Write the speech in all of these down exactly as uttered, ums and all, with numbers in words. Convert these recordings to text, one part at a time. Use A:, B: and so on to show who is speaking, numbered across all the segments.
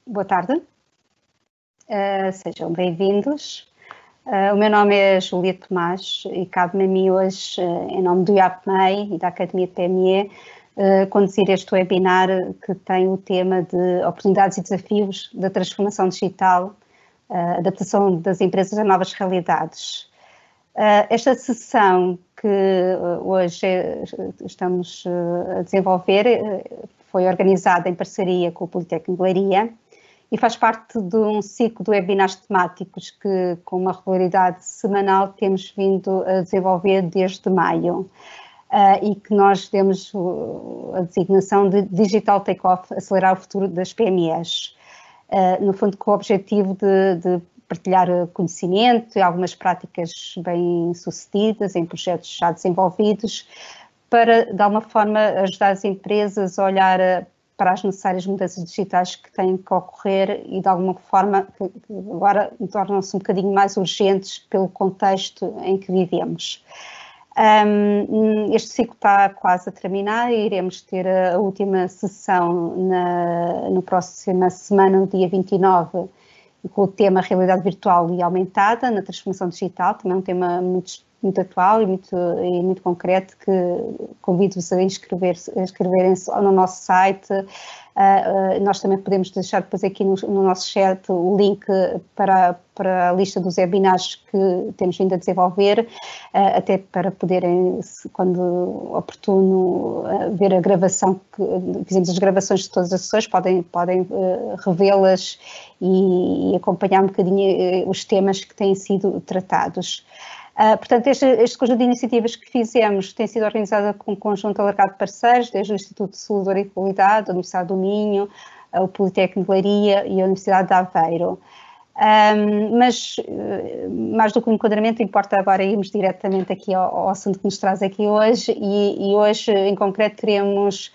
A: Boa tarde, uh, sejam bem-vindos. Uh, o meu nome é Júlia Tomás e cabe-me a mim hoje, uh, em nome do I A P M E I e da Academia P M E, uh, conduzir este webinar que tem o tema de oportunidades e desafios da transformação digital, uh, adaptação das empresas a novas realidades. Uh, esta sessão que uh, hoje é, estamos uh, a desenvolver uh, foi organizada em parceria com o Politécnico de Leiria e faz parte de um ciclo de webinars temáticos que, com uma regularidade semanal, temos vindo a desenvolver desde maio uh, e que nós demos uh, a designação de Digital Takeoff, acelerar o futuro das P M Es. Uh, no fundo, com o objetivo de, de partilhar conhecimento e algumas práticas bem sucedidas em projetos já desenvolvidos para, de alguma forma, ajudar as empresas a olhar para as necessárias mudanças digitais que têm que ocorrer e, de alguma forma, que agora tornam-se um bocadinho mais urgentes pelo contexto em que vivemos. Um, este ciclo está quase a terminar e iremos ter a última sessão na, no próxima semana, no dia vinte e nove, com o tema Realidade Virtual e Aumentada na Transformação Digital, também é um tema muito, muito atual e muito, e muito concreto que convido-vos a inscrever-se, a inscreverem-se no nosso site. Uh, uh, nós também podemos deixar depois aqui no, no nosso chat o link para, para a lista dos webinars que temos vindo a desenvolver, uh, até para poderem, quando oportuno, uh, ver a gravação, que fizemos as gravações de todas as sessões, podem, podem uh, revê-las e, e acompanhar um bocadinho uh, os temas que têm sido tratados. Uh, portanto, este, este conjunto de iniciativas que fizemos tem sido organizada com um conjunto alargado de parceiros, desde o Instituto de Saúde e Qualidade, a Universidade do Minho, uh, o Politécnico de Leiria e a Universidade de Aveiro. Um, mas, uh, mais do que o enquadramento, importa agora irmos diretamente aqui ao, ao assunto que nos traz aqui hoje e, e hoje, em concreto, teremos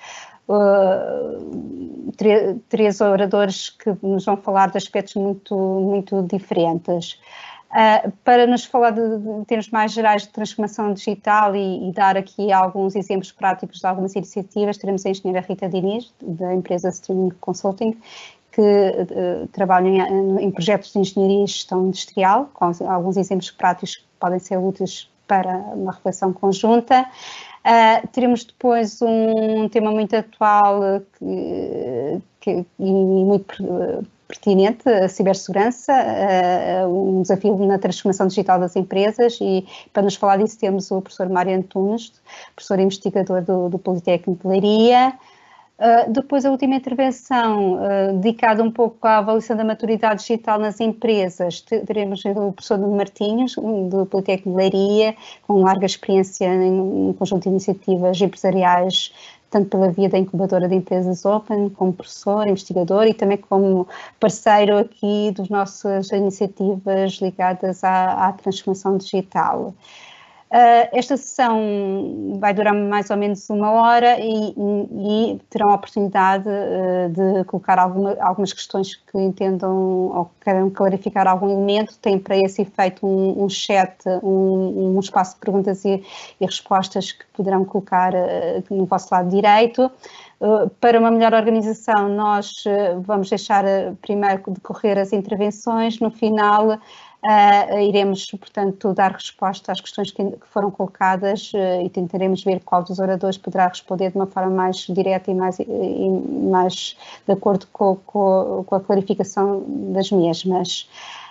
A: uh, três oradores que nos vão falar de aspectos muito, muito diferentes. Uh, para nos falar de, de termos mais gerais de transformação digital e, e dar aqui alguns exemplos práticos de algumas iniciativas, teremos a engenheira Rita Diniz, da empresa Streaming Consulting, que uh, trabalha em, em projetos de engenharia e gestão industrial, com alguns exemplos práticos que podem ser úteis para uma reflexão conjunta. Uh, teremos depois um tema muito atual que, que, e muito uh, pertinente, a cibersegurança, uh, um desafio na transformação digital das empresas, e para nos falar disso temos o professor Mário Antunes, professor investigador do, do Politécnico de Leiria. Uh, depois a última intervenção, uh, dedicada um pouco à avaliação da maturidade digital nas empresas, teremos o professor Nuno Martins, do Politécnico de Leiria, com larga experiência em um conjunto de iniciativas empresariais, tanto pela via da incubadora de empresas Open, como professor, investigador e também como parceiro aqui das nossas iniciativas ligadas à, à transformação digital. Uh, esta sessão vai durar mais ou menos uma hora e, e, e terão a oportunidade uh, de colocar alguma, algumas questões que entendam ou queiram clarificar algum elemento. Tem para esse efeito um, um chat, um, um espaço de perguntas e, e respostas que poderão colocar uh, no vosso lado direito. Uh, para uma melhor organização, nós uh, vamos deixar uh, primeiro decorrer as intervenções, no final Uh, iremos, portanto, dar resposta às questões que, que foram colocadas uh, e tentaremos ver qual dos oradores poderá responder de uma forma mais direta e mais, e mais de acordo com, com, com a clarificação das mesmas.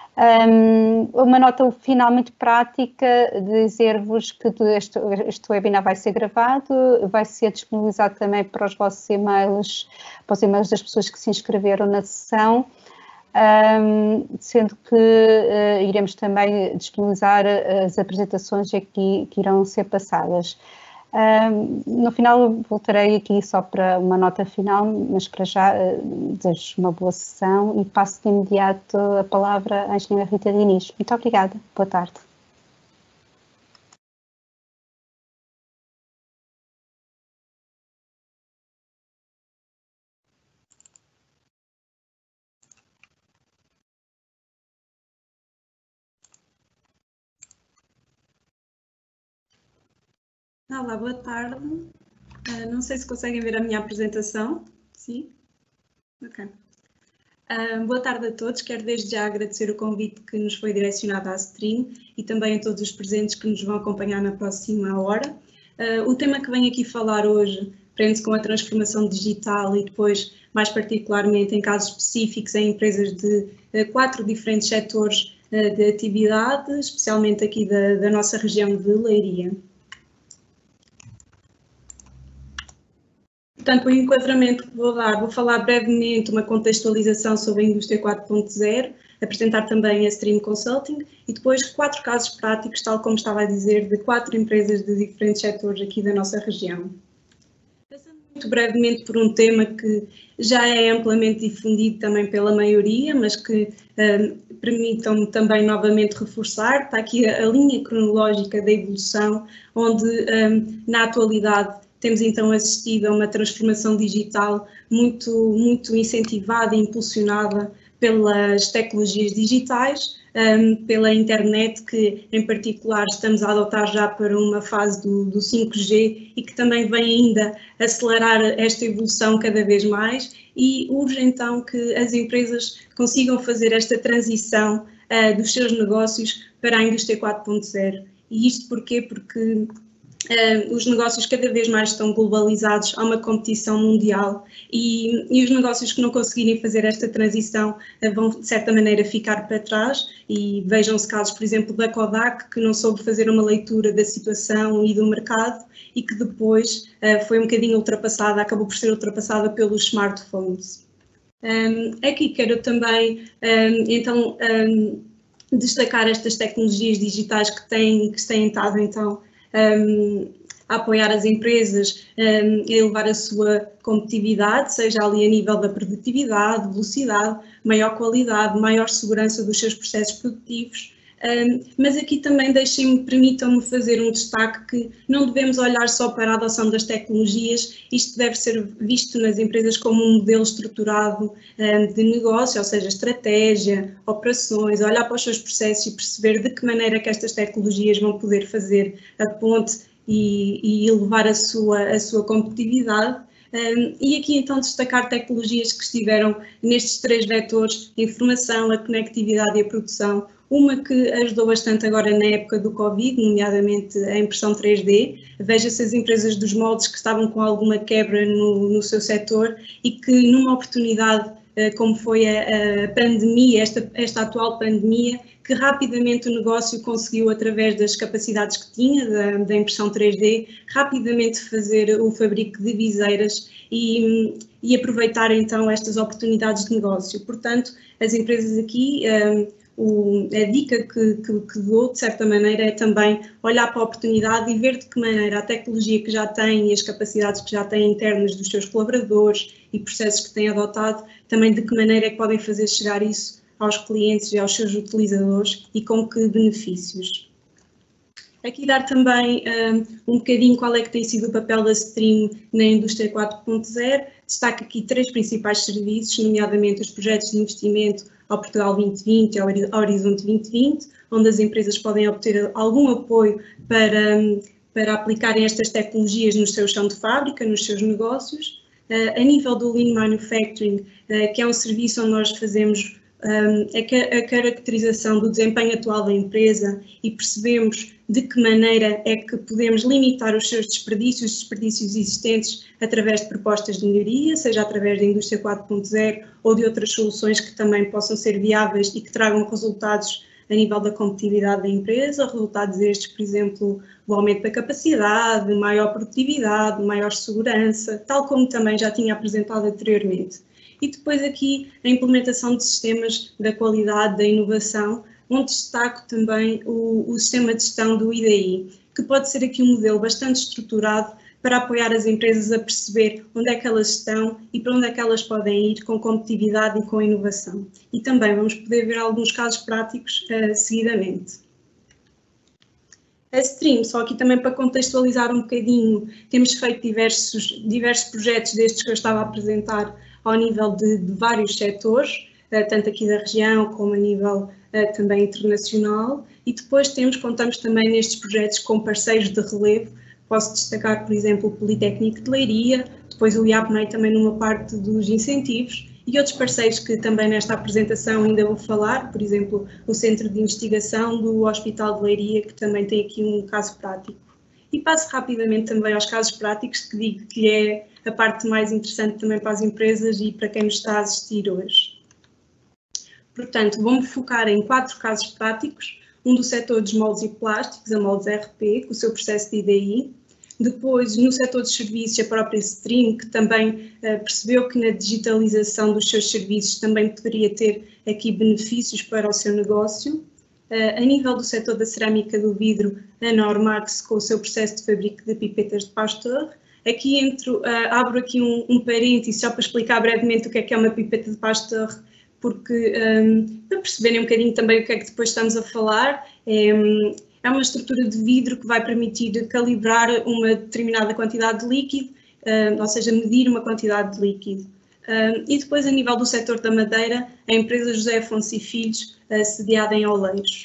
A: Um, uma nota final muito prática, dizer-vos que este, este webinar vai ser gravado, vai ser disponibilizado também para os vossos e-mails, para os e-mails das pessoas que se inscreveram na sessão. Um, sendo que uh, iremos também disponibilizar as apresentações aqui que irão ser passadas. Um, no final voltarei aqui só para uma nota final, mas para já uh, desejo uma boa sessão e passo de imediato a palavra à engenheira Rita Diniz. Muito obrigada, boa tarde.
B: Olá, boa tarde. Uh, não sei se conseguem ver a minha apresentação. Sim? Ok. Uh, boa tarde a todos, quero desde já agradecer o convite que nos foi direcionado à stream e também a todos os presentes que nos vão acompanhar na próxima hora. Uh, o tema que venho aqui falar hoje prende-se com a transformação digital e depois, mais particularmente, em casos específicos, em empresas de uh, quatro diferentes setores uh, de atividade, especialmente aqui da, da nossa região de Leiria. Portanto, o enquadramento que vou dar, vou falar brevemente uma contextualização sobre a indústria quatro ponto zero, apresentar também a Stream Consulting e depois quatro casos práticos, tal como estava a dizer, de quatro empresas de diferentes setores aqui da nossa região. Passando muito brevemente por um tema que já é amplamente difundido também pela maioria, mas que um, permitam-me também novamente reforçar, está aqui a, a linha cronológica da evolução, onde um, na atualidade temos então assistido a uma transformação digital muito, muito incentivada e impulsionada pelas tecnologias digitais, um, pela internet, que em particular estamos a adotar já para uma fase do, do cinco G e que também vem ainda acelerar esta evolução cada vez mais, e urge então que as empresas consigam fazer esta transição uh, dos seus negócios para a indústria quatro ponto zero. E isto porquê? Porque Uh, os negócios cada vez mais estão globalizados, há uma competição mundial e, e os negócios que não conseguirem fazer esta transição uh, vão de certa maneira ficar para trás, e vejam-se casos, por exemplo, da Kodak, que não soube fazer uma leitura da situação e do mercado e que depois uh, foi um bocadinho ultrapassada, acabou por ser ultrapassada pelos smartphones. Um, aqui quero também um, então um, destacar estas tecnologias digitais que têm, que têm estado então Um, a apoiar as empresas, um, a elevar a sua competitividade, seja ali a nível da produtividade, velocidade, maior qualidade, maior segurança dos seus processos produtivos. Um, mas aqui também deixem-me, permitam-me fazer um destaque que não devemos olhar só para a adoção das tecnologias, isto deve ser visto nas empresas como um modelo estruturado um, de negócio, ou seja, estratégia, operações, olhar para os seus processos e perceber de que maneira que estas tecnologias vão poder fazer a ponte e, e elevar a sua, a sua competitividade. Um, e aqui então destacar tecnologias que estiveram nestes três vetores: a informação, a conectividade e a produção. Uma que ajudou bastante agora na época do Covid, nomeadamente a impressão três D. Veja-se as empresas dos moldes que estavam com alguma quebra no, no seu setor e que numa oportunidade como foi a, a pandemia, esta, esta atual pandemia, que rapidamente o negócio conseguiu, através das capacidades que tinha da, da impressão três D, rapidamente fazer o fabrico de viseiras e, e aproveitar então estas oportunidades de negócio. Portanto, as empresas aqui, um, o, a dica que, que, que dou, de certa maneira, é também olhar para a oportunidade e ver de que maneira a tecnologia que já tem e as capacidades que já têm internas dos seus colaboradores e processos que têm adotado, também de que maneira é que podem fazer chegar isso aos clientes e aos seus utilizadores e com que benefícios. Aqui dar também um, um bocadinho qual é que tem sido o papel da Stream na indústria quatro ponto zero. Destaco aqui três principais serviços, nomeadamente os projetos de investimento ao Portugal vinte vinte e ao Horizonte vinte vinte, onde as empresas podem obter algum apoio para, para aplicarem estas tecnologias no seu chão de fábrica, nos seus negócios. Uh, a nível do Lean Manufacturing, uh, que é um serviço onde nós fazemos um, a, a caracterização do desempenho atual da empresa e percebemos de que maneira é que podemos limitar os seus desperdícios, desperdícios existentes, através de propostas de melhoria, seja através da indústria quatro ponto zero ou de outras soluções que também possam ser viáveis e que tragam resultados a nível da competitividade da empresa, resultados estes, por exemplo, o aumento da capacidade, maior produtividade, maior segurança, tal como também já tinha apresentado anteriormente. E depois aqui a implementação de sistemas da qualidade, da inovação, onde destaco também o, o sistema de gestão do I D I, que pode ser aqui um modelo bastante estruturado para apoiar as empresas a perceber onde é que elas estão e para onde é que elas podem ir com competitividade e com inovação. E também vamos poder ver alguns casos práticos uh, seguidamente. A Stream, só aqui também para contextualizar um bocadinho, temos feito diversos, diversos projetos destes que eu estava a apresentar ao nível de, de vários setores, uh, tanto aqui da região como a nível uh, também internacional, e depois temos, contamos também nestes projetos com parceiros de relevo. Posso destacar, por exemplo, o Politécnico de Leiria, depois o I A P M E I também numa parte dos incentivos e outros parceiros que também nesta apresentação ainda vou falar, por exemplo, o Centro de Investigação do Hospital de Leiria, que também tem aqui um caso prático. E passo rapidamente também aos casos práticos, que digo que é a parte mais interessante também para as empresas e para quem nos está a assistir hoje. Portanto, vou-me focar em quatro casos práticos, um do setor dos moldes e plásticos, a Moldes R P, com o seu processo de I D I, depois no setor dos serviços, a própria Stream, que também uh, percebeu que na digitalização dos seus serviços também poderia ter aqui benefícios para o seu negócio. Uh, a nível do setor da cerâmica do vidro, a Normax, com o seu processo de fabrico de pipetas de Pasteur. Aqui entro, uh, abro aqui um, um parênteses só para explicar brevemente o que é que é uma pipeta de Pasteur, porque um, para perceberem um bocadinho também o que é que depois estamos a falar, é, é uma estrutura de vidro que vai permitir calibrar uma determinada quantidade de líquido, uh, ou seja, medir uma quantidade de líquido. Uh, e depois, a nível do setor da madeira, a empresa José Afonso e Filhos, uh, sediada em Oleiros.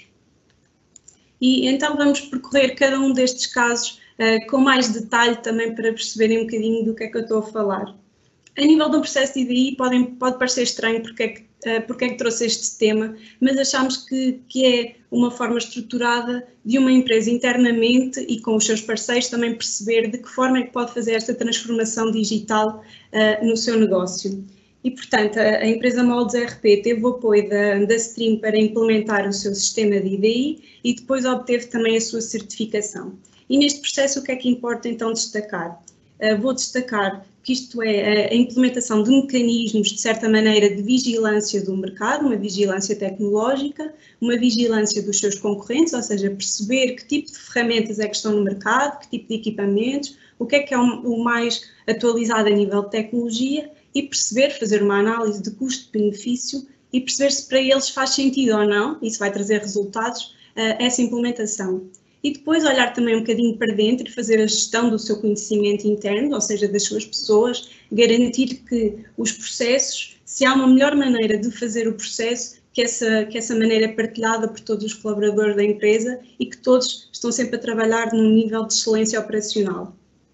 B: E então vamos percorrer cada um destes casos uh, com mais detalhe também para perceberem um bocadinho do que é que eu estou a falar. A nível de um processo de I D I podem, pode parecer estranho porque é, que, uh, porque é que trouxe este tema, mas achamos que, que é uma forma estruturada de uma empresa internamente e com os seus parceiros também perceber de que forma é que pode fazer esta transformação digital uh, no seu negócio. E, portanto, a, a empresa Moldes R P teve o apoio da, da Stream para implementar o seu sistema de I D I e depois obteve também a sua certificação. E neste processo o que é que importa então destacar? Uh, vou destacar que isto é a implementação de mecanismos, de certa maneira, de vigilância do mercado, uma vigilância tecnológica, uma vigilância dos seus concorrentes, ou seja, perceber que tipo de ferramentas é que estão no mercado, que tipo de equipamentos, o que é que é o mais atualizado a nível de tecnologia e perceber, fazer uma análise de custo-benefício e perceber se para eles faz sentido ou não, isso vai trazer resultados, essa implementação. E depois olhar também um bocadinho para dentro e fazer a gestão do seu conhecimento interno, ou seja, das suas pessoas, garantir que os processos, se há uma melhor maneira de fazer o processo, que essa, que essa maneira é partilhada por todos os colaboradores da empresa e que todos estão sempre a trabalhar num nível de excelência operacional.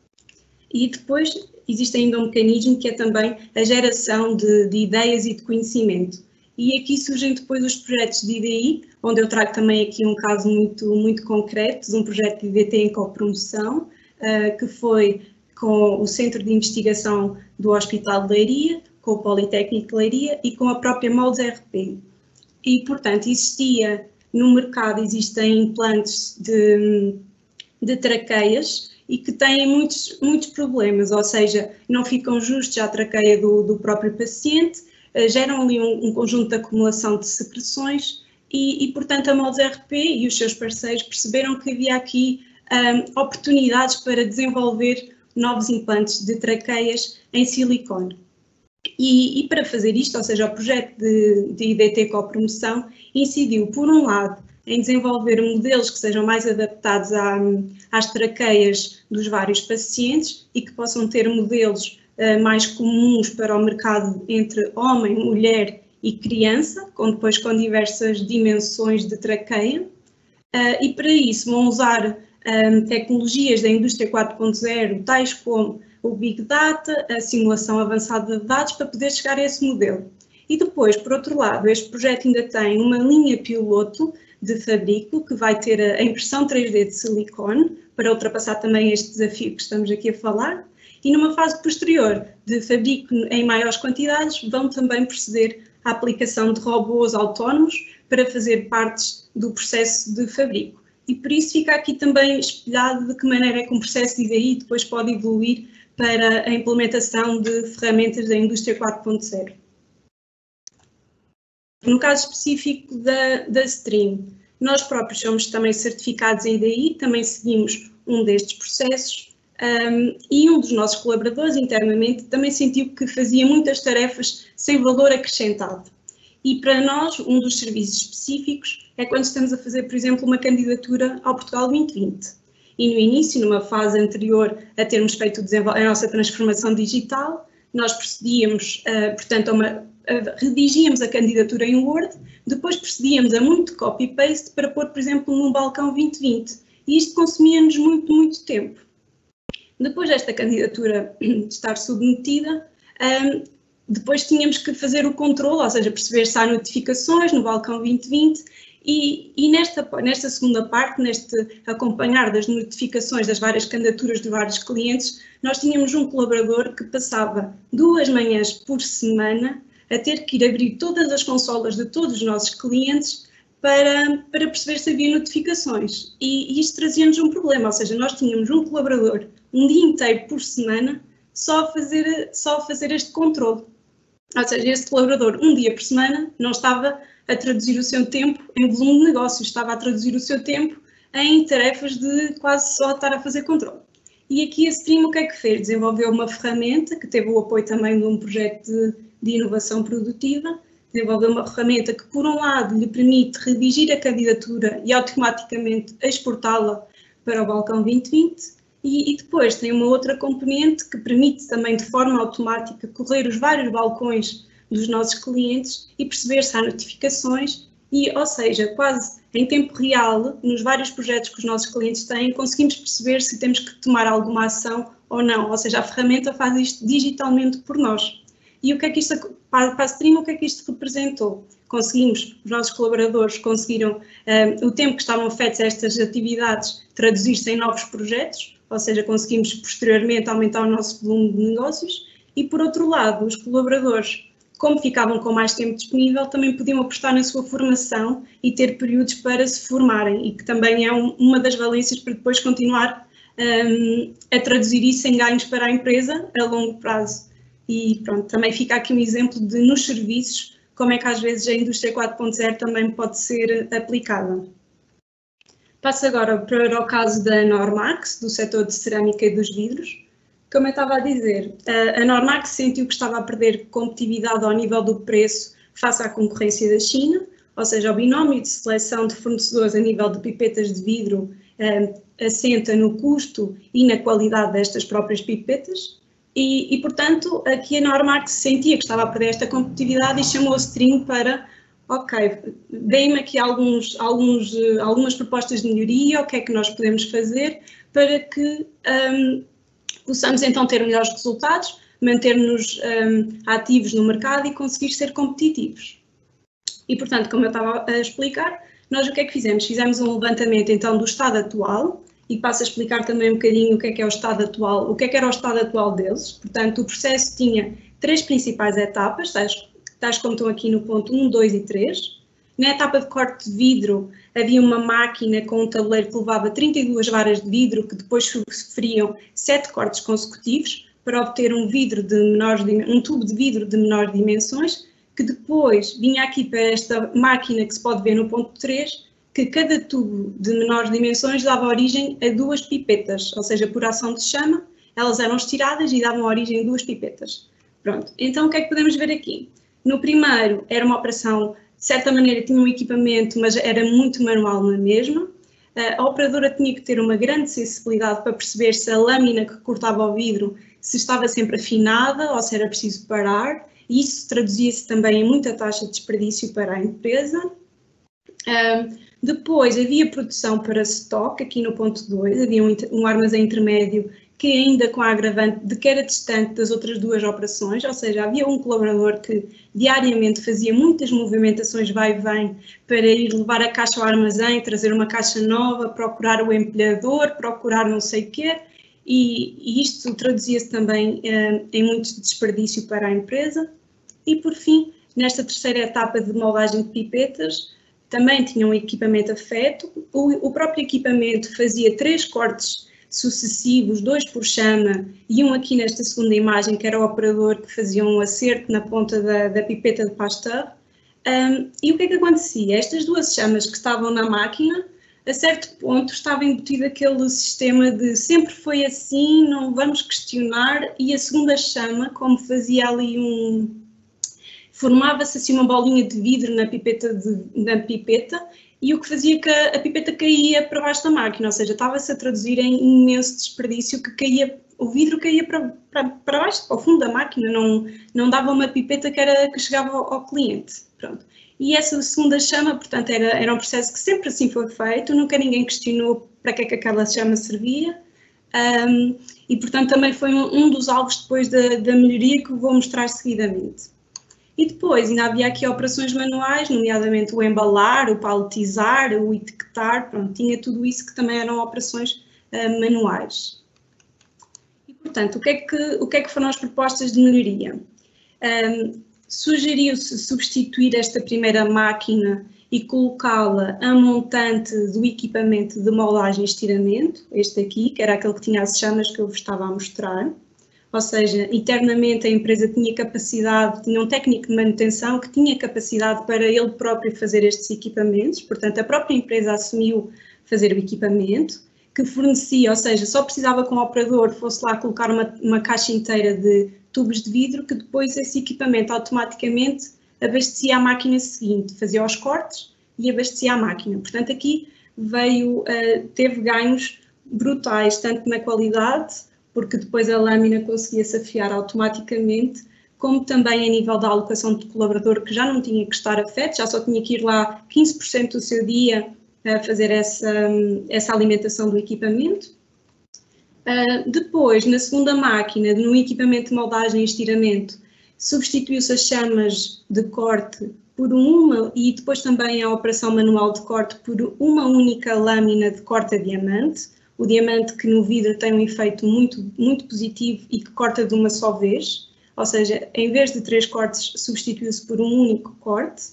B: E depois existe ainda um mecanismo que é também a geração de, de ideias e de conhecimento. E aqui surgem depois os projetos de I D I, onde eu trago também aqui um caso muito, muito concreto, de um projeto de I D T em copromoção, uh, que foi com o Centro de Investigação do Hospital de Leiria, com o Politécnico de Leiria e com a própria Moldes R P. E, portanto, existia no mercado, existem implantes de, de traqueias e que têm muitos, muitos problemas, ou seja, não ficam justos à traqueia do, do próprio paciente, geram ali um, um conjunto de acumulação de secreções e, e, portanto, a Moldes R P e os seus parceiros perceberam que havia aqui um, oportunidades para desenvolver novos implantes de traqueias em silicone. E, e para fazer isto, ou seja, o projeto de, de I D T copromoção incidiu, por um lado, em desenvolver modelos que sejam mais adaptados à, às traqueias dos vários pacientes e que possam ter modelos mais comuns para o mercado entre homem, mulher e criança, com, depois com diversas dimensões de traqueia. Uh, e para isso vão usar um, tecnologias da indústria quatro ponto zero, tais como o Big Data, a simulação avançada de dados, para poder chegar a esse modelo. E depois, por outro lado, este projeto ainda tem uma linha piloto de fabrico que vai ter a impressão três D de silicone, para ultrapassar também este desafio que estamos aqui a falar. E numa fase posterior de fabrico em maiores quantidades, vão também proceder à aplicação de robôs autónomos para fazer partes do processo de fabrico. E por isso fica aqui também espelhado de que maneira é que um processo de I D I depois pode evoluir para a implementação de ferramentas da indústria quatro ponto zero. No caso específico da, da Stream, nós próprios somos também certificados em I D I, também seguimos um destes processos. Um, e um dos nossos colaboradores internamente também sentiu que fazia muitas tarefas sem valor acrescentado. E para nós, um dos serviços específicos é quando estamos a fazer, por exemplo, uma candidatura ao Portugal vinte vinte. E no início, numa fase anterior a termos feito a nossa transformação digital, nós procedíamos, uh, portanto, a uma, a, redigíamos a candidatura em Word, depois procedíamos a muito copy-paste para pôr, por exemplo, num balcão vinte vinte. E isto consumia-nos muito, muito tempo. Depois desta candidatura estar submetida, um, depois tínhamos que fazer o controle, ou seja, perceber se há notificações no balcão vinte vinte e, e nesta, nesta segunda parte, neste acompanhar das notificações das várias candidaturas de vários clientes, nós tínhamos um colaborador que passava duas manhãs por semana a ter que ir abrir todas as consolas de todos os nossos clientes para, para perceber se havia notificações. E, e isto trazia-nos um problema, ou seja, nós tínhamos um colaborador um dia inteiro por semana só a fazer, só a fazer este controle. Ou seja, este colaborador um dia por semana não estava a traduzir o seu tempo em volume de negócios, estava a traduzir o seu tempo em tarefas de quase só estar a fazer controle. E aqui a Stream o que é que fez? Desenvolveu uma ferramenta que teve o apoio também de um projeto de, de inovação produtiva, desenvolveu uma ferramenta que, por um lado, lhe permite redigir a candidatura e automaticamente exportá-la para o balcão vinte vinte, e, e depois tem uma outra componente que permite também de forma automática correr os vários balcões dos nossos clientes e perceber se há notificações e, ou seja, quase em tempo real, nos vários projetos que os nossos clientes têm, conseguimos perceber se temos que tomar alguma ação ou não, ou seja, a ferramenta faz isto digitalmente por nós. E o que é que isto, para a Stream, o que é que isto representou? Conseguimos, os nossos colaboradores conseguiram um, o tempo que estavam feitos a estas atividades traduzir-se em novos projetos, ou seja, conseguimos posteriormente aumentar o nosso volume de negócios e, por outro lado, os colaboradores, como ficavam com mais tempo disponível, também podiam apostar na sua formação e ter períodos para se formarem e que também é um, uma das valências para depois continuar um, a traduzir isso em ganhos para a empresa a longo prazo. E pronto, também fica aqui um exemplo de nos serviços, como é que às vezes a indústria quatro ponto zero também pode ser aplicada. Passo agora para o caso da Normax, do setor de cerâmica e dos vidros. Como eu estava a dizer, a Normax sentiu que estava a perder competitividade ao nível do preço face à concorrência da China, ou seja, o binómio de seleção de fornecedores a nível de pipetas de vidro eh, assenta no custo e na qualidade destas próprias pipetas e, e, portanto, aqui a Normax sentia que estava a perder esta competitividade e chamou a Stream para, ok, deem-me aqui alguns, alguns, algumas propostas de melhoria, o que é que nós podemos fazer para que um, possamos então ter melhores resultados, manter-nos um, ativos no mercado e conseguir ser competitivos. E, portanto, como eu estava a explicar, nós o que é que fizemos? Fizemos um levantamento então do estado atual e passo a explicar também um bocadinho o que é que é o estado atual, o que é que era o estado atual deles. Portanto, o processo tinha três principais etapas, tais, tais como estão aqui no ponto um, dois e três. Na etapa de corte de vidro havia uma máquina com um tabuleiro que levava trinta e duas varas de vidro que depois sofriam sete cortes consecutivos para obter um, vidro de menores, um tubo de vidro de menores dimensões, que depois vinha aqui para esta máquina que se pode ver no ponto três, que cada tubo de menores dimensões dava origem a duas pipetas, ou seja, por ação de chama, elas eram estiradas e davam origem a duas pipetas. Pronto, então o que é que podemos ver aqui? No primeiro era uma operação, de certa maneira tinha um equipamento, mas era muito manual na mesma. A operadora tinha que ter uma grande sensibilidade para perceber se a lâmina que cortava o vidro se estava sempre afinada ou se era preciso parar. E isso traduzia-se também em muita taxa de desperdício para a empresa. Um, depois havia produção para stock, aqui no ponto dois, havia um, um armazém intermédio que ainda com a agravante de que era distante das outras duas operações, ou seja, havia um colaborador que diariamente fazia muitas movimentações vai e vem para ir levar a caixa ao armazém, trazer uma caixa nova, procurar o empilhador, procurar não sei o quê, e, e isto traduzia-se também um, em muito desperdício para a empresa. E por fim, nesta terceira etapa de moldagem de pipetas, também tinha um equipamento afeto. O, o próprio equipamento fazia três cortes sucessivos, dois por chama e um aqui nesta segunda imagem, que era o operador que fazia um acerto na ponta da, da pipeta de Pasteur. Um, e o que é que acontecia? Estas duas chamas que estavam na máquina, a certo ponto estava embutido aquele sistema de sempre foi assim, não vamos questionar, e a segunda chama, como fazia ali um... formava-se assim uma bolinha de vidro na pipeta, de, na pipeta e o que fazia que a, a pipeta caía para baixo da máquina, ou seja, estava-se a traduzir em imenso desperdício que caía, o vidro caía para, para, para baixo, para o fundo da máquina, não, não dava uma pipeta que, era, que chegava ao, ao cliente. Pronto. E essa segunda chama, portanto, era, era um processo que sempre assim foi feito, nunca ninguém questionou para que é que aquela chama servia. um, e portanto também foi um, um dos alvos depois da, da melhoria que vou mostrar seguidamente. E depois ainda havia aqui operações manuais, nomeadamente o embalar, o paletizar, o etiquetar, pronto, tinha tudo isso que também eram operações uh, manuais. E portanto, o que, é que, o que é que foram as propostas de melhoria? Um, Sugeriu-se substituir esta primeira máquina e colocá-la a montante do equipamento de moldagem e estiramento, este aqui, que era aquele que tinha as chamas que eu vos estava a mostrar. Ou seja, internamente a empresa tinha capacidade, tinha um técnico de manutenção que tinha capacidade para ele próprio fazer estes equipamentos, portanto a própria empresa assumiu fazer o equipamento, que fornecia, ou seja, só precisava que um operador fosse lá colocar uma, uma caixa inteira de tubos de vidro, que depois esse equipamento automaticamente abastecia a máquina seguinte, fazia os cortes e abastecia a máquina. Portanto, aqui veio, uh, teve ganhos brutais, tanto na qualidade, porque depois a lâmina conseguia-se afiar automaticamente, como também a nível da alocação de colaborador, que já não tinha que estar afeto, já só tinha que ir lá quinze por cento do seu dia a fazer essa, essa alimentação do equipamento. Uh, depois, na segunda máquina, no equipamento de moldagem e estiramento, substituiu-se as chamas de corte por uma, e depois também a operação manual de corte por uma única lâmina de corte a diamante. O diamante que no vidro tem um efeito muito, muito positivo e que corta de uma só vez, ou seja, em vez de três cortes, substituiu-se por um único corte.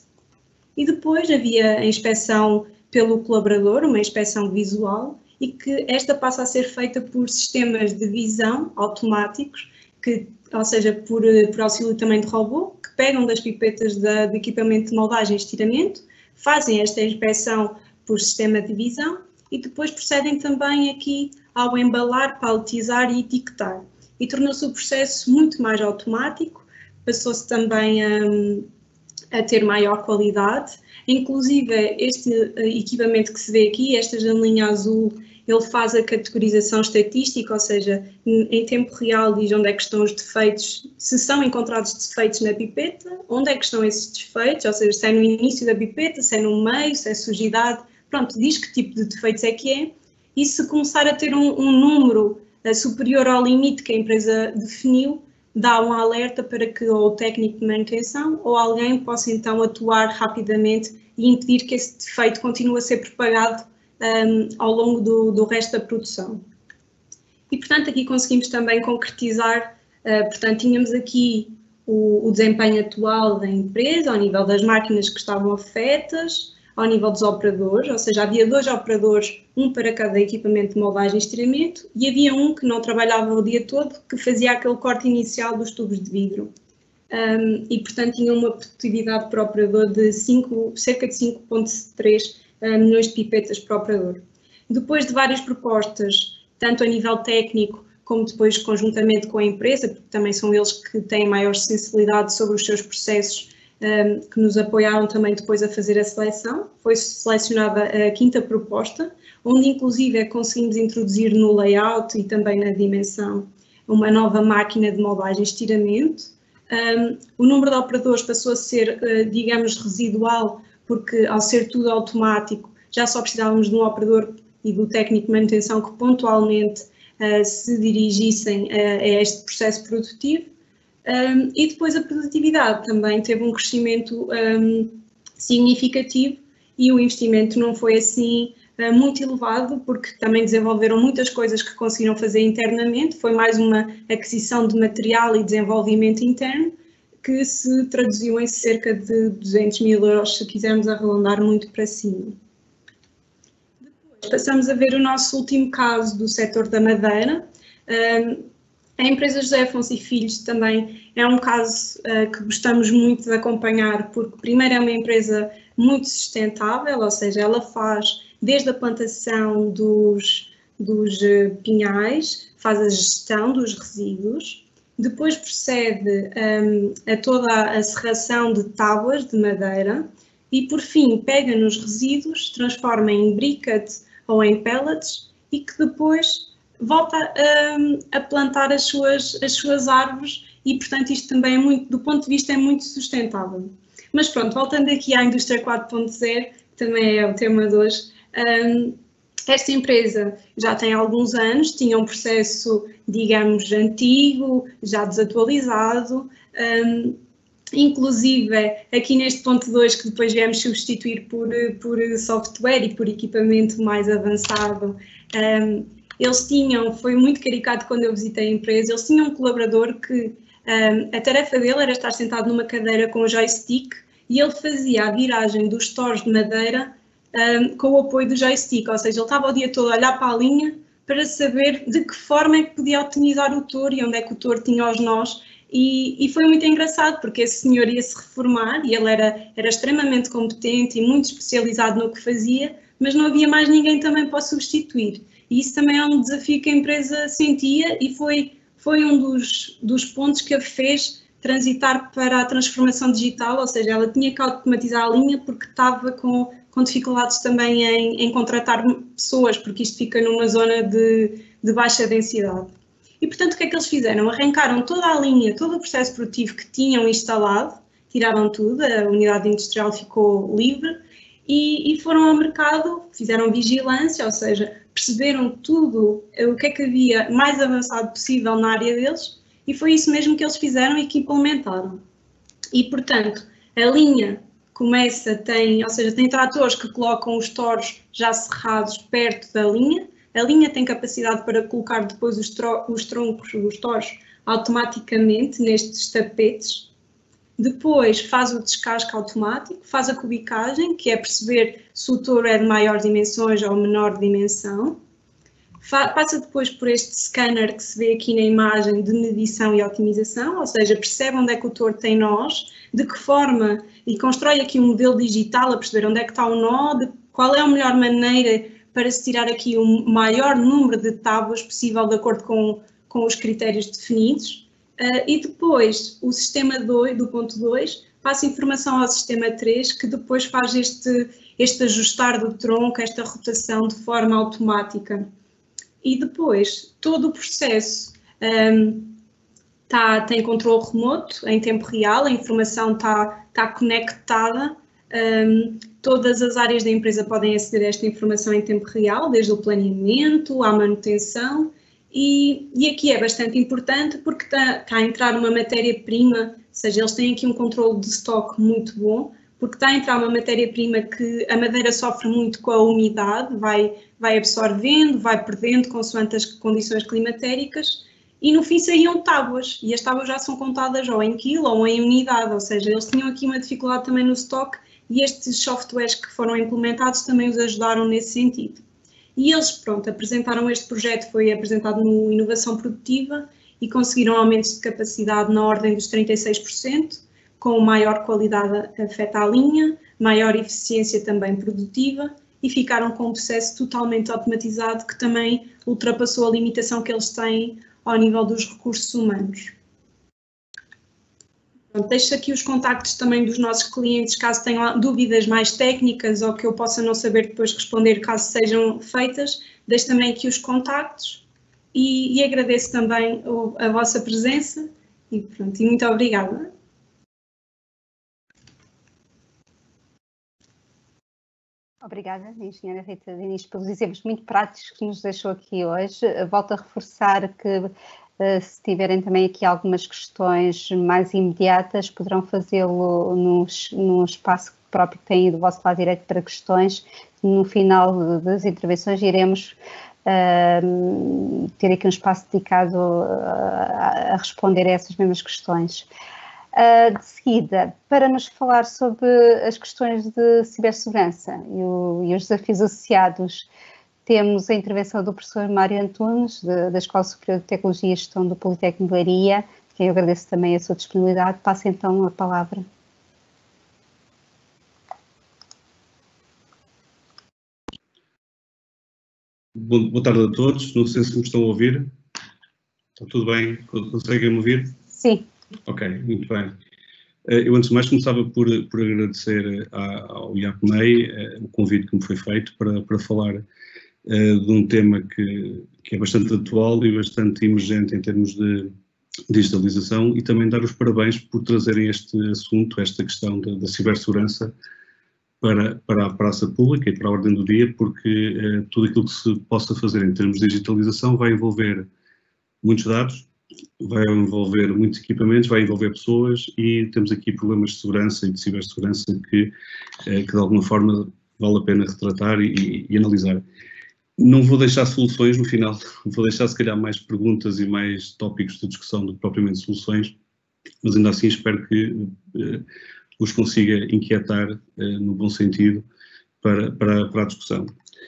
B: E depois havia a inspeção pelo colaborador, uma inspeção visual, e que esta passa a ser feita por sistemas de visão automáticos, que, ou seja, por, por auxílio também de robô, que pegam das pipetas da, de equipamento de moldagem e estiramento, fazem esta inspeção por sistema de visão e depois procedem também aqui ao embalar, paletizar e etiquetar. E tornou-se o processo muito mais automático, passou-se também a, a ter maior qualidade. Inclusive, este equipamento que se vê aqui, esta janelinha azul, ele faz a categorização estatística, ou seja, em tempo real diz onde é que estão os defeitos, se são encontrados defeitos na pipeta, onde é que estão esses defeitos, ou seja, se é no início da pipeta, se é no meio, se é sujidade, pronto, diz que tipo de defeitos é que é, e se começar a ter um, um número uh, superior ao limite que a empresa definiu, dá um alerta para que ou o técnico de manutenção ou alguém possa então atuar rapidamente e impedir que esse defeito continue a ser propagado um, ao longo do, do resto da produção. E, portanto, aqui conseguimos também concretizar, uh, portanto, tínhamos aqui o, o desempenho atual da empresa, ao nível das máquinas que estavam afetas, ao nível dos operadores, ou seja, havia dois operadores, um para cada equipamento de moldagem e estiramento, e havia um que não trabalhava o dia todo, que fazia aquele corte inicial dos tubos de vidro. Um, e, portanto, tinha uma produtividade para o operador de cinco, cerca de cinco vírgula três milhões de pipetas para o operador. Depois de várias propostas, tanto a nível técnico, como depois conjuntamente com a empresa, porque também são eles que têm maior sensibilidade sobre os seus processos, um, que nos apoiaram também depois a fazer a seleção. Foi selecionada a quinta proposta, onde inclusive conseguimos introduzir no layout e também na dimensão uma nova máquina de moldagem e estiramento. Um, o número de operadores passou a ser, uh, digamos, residual, porque ao ser tudo automático, já só precisávamos de um operador e do técnico de manutenção que pontualmente uh, se dirigissem uh, a este processo produtivo. Um, e depois a produtividade também teve um crescimento um, significativo e o investimento não foi assim uh, muito elevado, porque também desenvolveram muitas coisas que conseguiram fazer internamente, foi mais uma aquisição de material e desenvolvimento interno, que se traduziu em cerca de duzentos mil euros, se quisermos arredondar muito para cima. Depois passamos a ver o nosso último caso do setor da madeira. A empresa José Afonso e Filhos também é um caso que gostamos muito de acompanhar, porque primeiro é uma empresa muito sustentável, ou seja, ela faz desde a plantação dos, dos pinhais, faz a gestão dos resíduos, depois procede um, a toda a serração de tábuas de madeira e, por fim, pega nos resíduos, transforma em briquettes ou em pellets e que depois volta a, a plantar as suas, as suas árvores e, portanto, isto também é muito, do ponto de vista, é muito sustentável. Mas pronto, voltando aqui à indústria quatro ponto zero, que também é o tema de hoje, um, Esta empresa já tem alguns anos, tinha um processo, digamos, antigo, já desatualizado, um, inclusive aqui neste ponto dois, que depois viemos substituir por, por software e por equipamento mais avançado, um, eles tinham, foi muito caricato quando eu visitei a empresa, eles tinham um colaborador que um, a tarefa dele era estar sentado numa cadeira com um joystick e ele fazia a viragem dos stores de madeira Um, com o apoio do joystick, ou seja, ele estava o dia todo a olhar para a linha para saber de que forma é que podia otimizar o touro e onde é que o touro tinha os nós, e, e foi muito engraçado porque esse senhor ia se reformar e ele era, era extremamente competente e muito especializado no que fazia, mas não havia mais ninguém também para o substituir, e isso também é um desafio que a empresa sentia e foi, foi um dos, dos pontos que a fez transitar para a transformação digital, ou seja, ela tinha que automatizar a linha porque estava com com dificuldades também em, em contratar pessoas, porque isto fica numa zona de, de baixa densidade. E, portanto, o que é que eles fizeram? Arrancaram toda a linha, todo o processo produtivo que tinham instalado, tiraram tudo, a unidade industrial ficou livre e, e foram ao mercado, fizeram vigilância, ou seja, perceberam tudo o que é que havia mais avançado possível na área deles e foi isso mesmo que eles fizeram e que implementaram. E, portanto, a linha começa, tem, ou seja, tem tratores que colocam os touros já cerrados perto da linha, a linha tem capacidade para colocar depois os, tro os troncos, os touros, automaticamente nestes tapetes, depois faz o descasque automático, faz a cubicagem, que é perceber se o touro é de maior dimensões ou menor dimensão, passa depois por este scanner que se vê aqui na imagem de medição e otimização, ou seja, percebe onde é que o touro tem nós, de que forma, e constrói aqui um modelo digital a perceber onde é que está o nó, de qual é a melhor maneira para se tirar aqui o maior número de tábuas possível de acordo com, com os critérios definidos. Uh, e depois o sistema dois, do ponto dois passa informação ao sistema três, que depois faz este, este ajustar do tronco, esta rotação de forma automática. E depois todo o processo um, tá, tem controle remoto, em tempo real, a informação está tá conectada, um, todas as áreas da empresa podem aceder a esta informação em tempo real, desde o planeamento à manutenção, e, e aqui é bastante importante porque está tá a entrar uma matéria-prima, ou seja, eles têm aqui um controle de estoque muito bom, porque está a entrar uma matéria-prima que a madeira sofre muito com a umidade, vai, vai absorvendo, vai perdendo consoante as condições climatéricas, e no fim saíam tábuas, e as tábuas já são contadas ou em quilo ou em unidade, ou seja, eles tinham aqui uma dificuldade também no estoque, e estes softwares que foram implementados também os ajudaram nesse sentido. E eles, pronto, apresentaram este projeto, foi apresentado no Inovação Produtiva, e conseguiram aumentos de capacidade na ordem dos trinta e seis por cento, com maior qualidade afeta a linha, maior eficiência também produtiva, e ficaram com um processo totalmente automatizado que também ultrapassou a limitação que eles têm ao nível dos recursos humanos. Pronto, deixo aqui os contactos também dos nossos clientes, caso tenham dúvidas mais técnicas ou que eu possa não saber depois responder caso sejam feitas, deixo também aqui os contactos e, e agradeço também a vossa presença e, pronto, e muito obrigada.
A: Obrigada, engenheira Rita Diniz, pelos exemplos muito práticos que nos deixou aqui hoje. Volto a reforçar que, se tiverem também aqui algumas questões mais imediatas, poderão fazê-lo no, no espaço próprio que têm do vosso lado direito para questões. No final das intervenções iremos uh, ter aqui um espaço dedicado a, a responder a essas mesmas questões. Uh, de seguida, para nos falar sobre as questões de cibersegurança e, o, e os desafios associados, temos a intervenção do professor Mário Antunes, de, da Escola Superior de Tecnologia e Gestão do Politécnico de Leiria, que eu agradeço também a sua disponibilidade. Passo então a palavra.
C: Boa tarde a todos, não sei se me estão a ouvir. Está tudo bem? Conseguem me ouvir?
A: Sim.
C: Ok, muito bem. Eu, antes de mais, começava por, por agradecer ao I A P M E I o convite que me foi feito para, para falar uh, de um tema que, que é bastante atual e bastante emergente em termos de digitalização e também dar os parabéns por trazerem este assunto, esta questão da, da cibersegurança, para, para a praça pública e para a ordem do dia, porque eh, tudo aquilo que se possa fazer em termos de digitalização vai envolver muitos dados, vai envolver muitos equipamentos, vai envolver pessoas e temos aqui problemas de segurança e de cibersegurança que, eh, que de alguma forma vale a pena retratar e, e analisar. Não vou deixar soluções no final, vou deixar se calhar mais perguntas e mais tópicos de discussão do que propriamente soluções, mas ainda assim espero que eh, os consiga inquietar eh, no bom sentido para, para, para a discussão.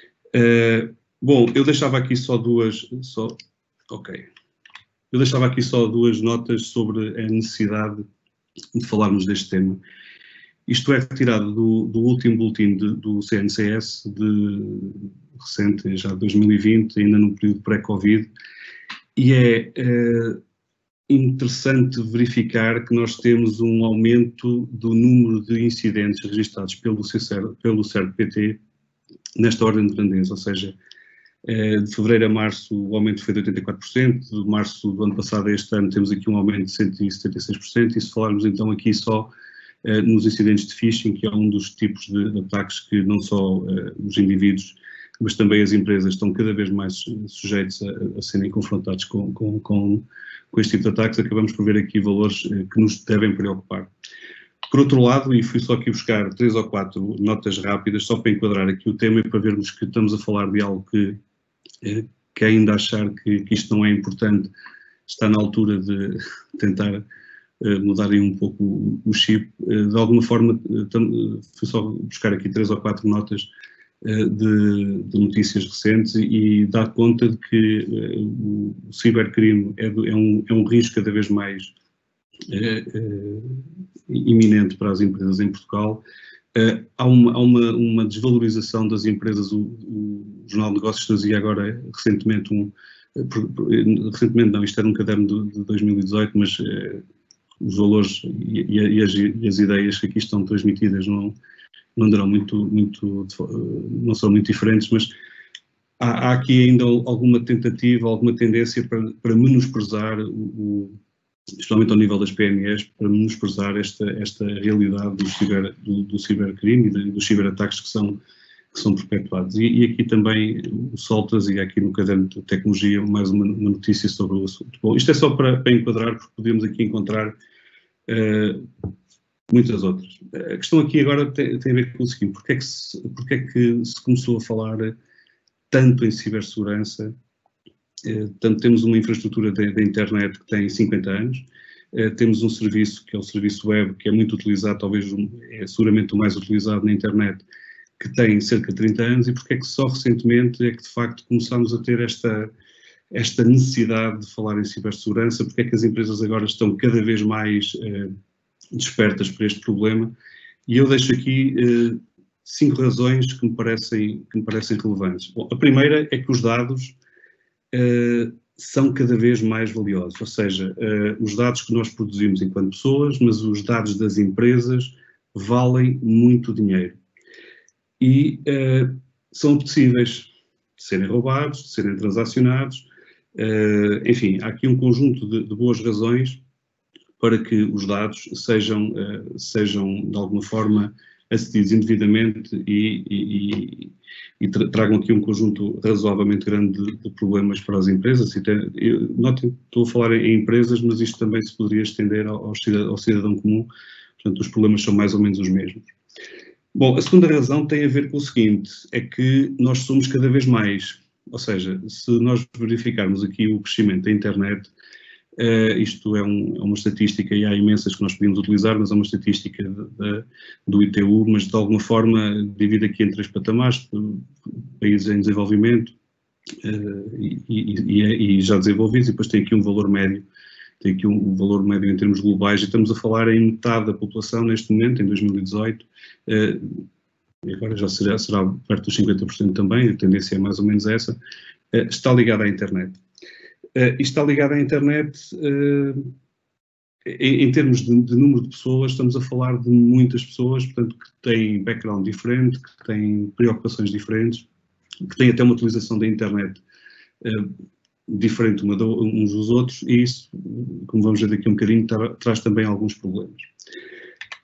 C: Eh, bom, eu deixava aqui só duas, só, ok, eu deixava aqui só duas notas sobre a necessidade de falarmos deste tema. Isto é retirado do, do último boletim de, do C N C S, de, recente, já de dois mil e vinte, ainda no período pré-Covid, e é, é interessante verificar que nós temos um aumento do número de incidentes registados pelo C E R, pelo C E R P T nesta ordem de grandeza, ou seja, de fevereiro a março o aumento foi de oitenta e quatro por cento, de março do ano passado a este ano temos aqui um aumento de cento e setenta e seis por cento, e se falarmos então aqui só uh, nos incidentes de phishing, que é um dos tipos de, de ataques que não só uh, os indivíduos, mas também as empresas estão cada vez mais sujeitos a, a serem confrontados com, com, com, com este tipo de ataques, acabamos por ver aqui valores uh, que nos devem preocupar. Por outro lado, e fui só aqui buscar três ou quatro notas rápidas, só para enquadrar aqui o tema e para vermos que estamos a falar de algo que, que ainda achar que, que isto não é importante, está na altura de tentar uh, mudar aí um pouco o, o chip. Uh, de alguma forma, uh, fui só buscar aqui três ou quatro notas uh, de, de notícias recentes e, e dar conta de que uh, o cibercrime é, do, é, um, é um risco cada vez mais uh, uh, iminente para as empresas em Portugal. Uh, há uma, há uma, uma desvalorização das empresas. O, o Jornal de Negócios trazia agora recentemente um, recentemente não, isto era um caderno de, de dois mil e dezoito, mas uh, os valores e, e, as, e as ideias que aqui estão transmitidas não, não darão muito, muito, não são muito diferentes, mas há, há aqui ainda alguma tentativa, alguma tendência para, para menosprezar o, o especialmente ao nível das P M Es, para menosprezar esta, esta realidade do, ciber, do, do cibercrime e de, dos ciberataques que são, que são perpetuados. E, e aqui também o Sol trazia aqui no caderno de tecnologia mais uma, uma notícia sobre o assunto. Bom, isto é só para, para enquadrar, porque podemos aqui encontrar uh, muitas outras. A questão aqui agora tem, tem a ver com o seguinte: porque é que se, porque é que se começou a falar tanto em cibersegurança? Portanto, temos uma infraestrutura da internet que tem cinquenta anos, temos um serviço que é o serviço web, que é muito utilizado, talvez é seguramente o mais utilizado na internet, que tem cerca de trinta anos, e porque é que só recentemente é que de facto começámos a ter esta, esta necessidade de falar em cibersegurança, porque é que as empresas agora estão cada vez mais eh, despertas para este problema, e eu deixo aqui eh, cinco razões que me parecem, que me parecem relevantes. Bom, a primeira é que os dados Uh, são cada vez mais valiosos, ou seja, uh, os dados que nós produzimos enquanto pessoas, mas os dados das empresas valem muito dinheiro e uh, são possíveis de serem roubados, de serem transacionados, uh, enfim, há aqui um conjunto de, de boas razões para que os dados sejam, uh, sejam de alguma forma acedidos indevidamente e, e, e tragam aqui um conjunto razoavelmente grande de, de problemas para as empresas. Notem, estou a falar em empresas, mas isto também se poderia estender ao, ao cidadão comum, portanto os problemas são mais ou menos os mesmos. Bom, a segunda razão tem a ver com o seguinte, é que nós somos cada vez mais, ou seja, se nós verificarmos aqui o crescimento da internet, Uh, isto é, um, é uma estatística, e há imensas que nós podemos utilizar, mas é uma estatística de, de, do I T U, mas de alguma forma divide aqui em três patamares: países em desenvolvimento uh, e, e, e já desenvolvidos, e depois tem aqui um valor médio, tem aqui um, um valor médio em termos globais, e estamos a falar em metade da população neste momento, em dois mil e dezoito, uh, e agora já será, será perto dos cinquenta por cento também, a tendência é mais ou menos essa, uh, está ligada à internet. Uh, isto está ligado à internet, uh, em, em termos de, de número de pessoas, estamos a falar de muitas pessoas, portanto, que têm background diferente, que têm preocupações diferentes, que têm até uma utilização da internet uh, diferente uma do, uns dos outros, e isso, como vamos ver daqui um bocadinho, tra, traz também alguns problemas.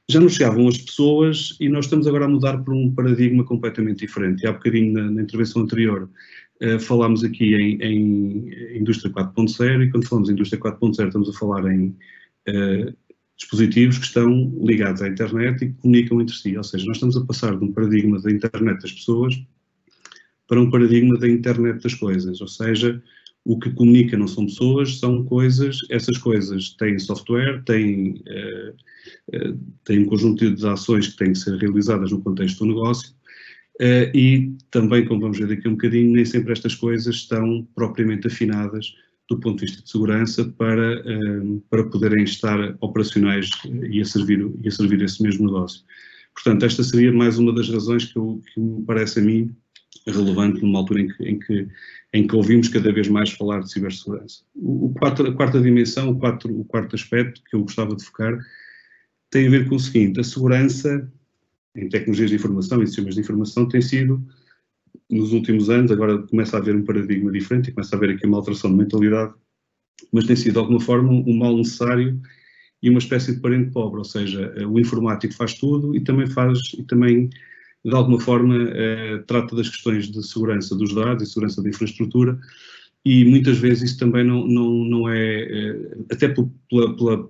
C: já nos chegavam as pessoas e nós estamos agora a mudar para um paradigma completamente diferente. E há bocadinho na, na intervenção anterior uh, falámos aqui em, em indústria quatro ponto zero e quando falamos em indústria quatro ponto zero estamos a falar em uh, dispositivos que estão ligados à internet e que comunicam entre si. Ou seja, nós estamos a passar de um paradigma da internet das pessoas para um paradigma da internet das coisas. Ou seja, o que comunica não são pessoas, são coisas. Essas coisas têm software, têm, uh, uh, têm um conjunto de ações que têm que ser realizadas no contexto do negócio uh, e também, como vamos ver daqui a um bocadinho, nem sempre estas coisas estão propriamente afinadas do ponto de vista de segurança para, uh, para poderem estar operacionais e a, servir, e a servir esse mesmo negócio. Portanto, esta seria mais uma das razões que, eu, que me parece a mim relevante numa altura em que, em que, em que ouvimos cada vez mais falar de cibersegurança. O, o quatro, a quarta dimensão, o, quatro, o quarto aspecto que eu gostava de focar tem a ver com o seguinte: a segurança em tecnologias de informação e sistemas de informação tem sido, nos últimos anos, agora começa a haver um paradigma diferente e começa a haver aqui uma alteração de mentalidade, mas tem sido de alguma forma um mal necessário e uma espécie de parente pobre, ou seja, o informático faz tudo e também faz, e também de alguma forma eh, trata das questões de segurança dos dados e segurança da infraestrutura e muitas vezes isso também não, não, não é, eh, até por, pela, pela,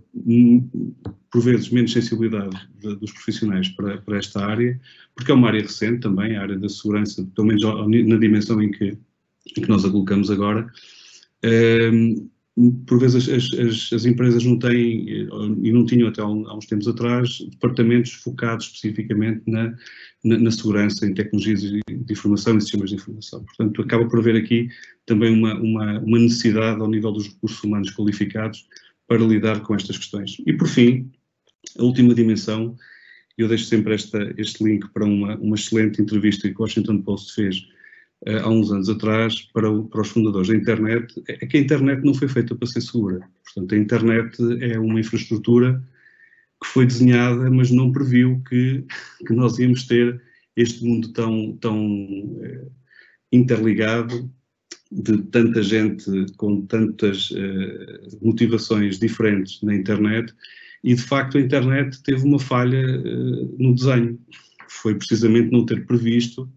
C: por vezes, menos sensibilidade de, dos profissionais para, para esta área, porque é uma área recente também, a área da segurança, pelo menos na dimensão em que, em que nós a colocamos agora. Eh, por vezes as, as, as empresas não têm, e não tinham até há uns tempos atrás, departamentos focados especificamente na, na, na segurança em tecnologias de informação e sistemas de informação. Portanto, acaba por haver aqui também uma, uma, uma necessidade ao nível dos recursos humanos qualificados para lidar com estas questões. E por fim, a última dimensão, eu deixo sempre esta, este link para uma, uma excelente entrevista que o Washington Post fez há uns anos atrás, para, o, para os fundadores da internet, é que a internet não foi feita para ser segura. Portanto, a internet é uma infraestrutura que foi desenhada, mas não previu que, que nós íamos ter este mundo tão, tão eh, interligado, de tanta gente com tantas eh, motivações diferentes na internet, e de facto a internet teve uma falha eh, no desenho. Foi precisamente não ter previsto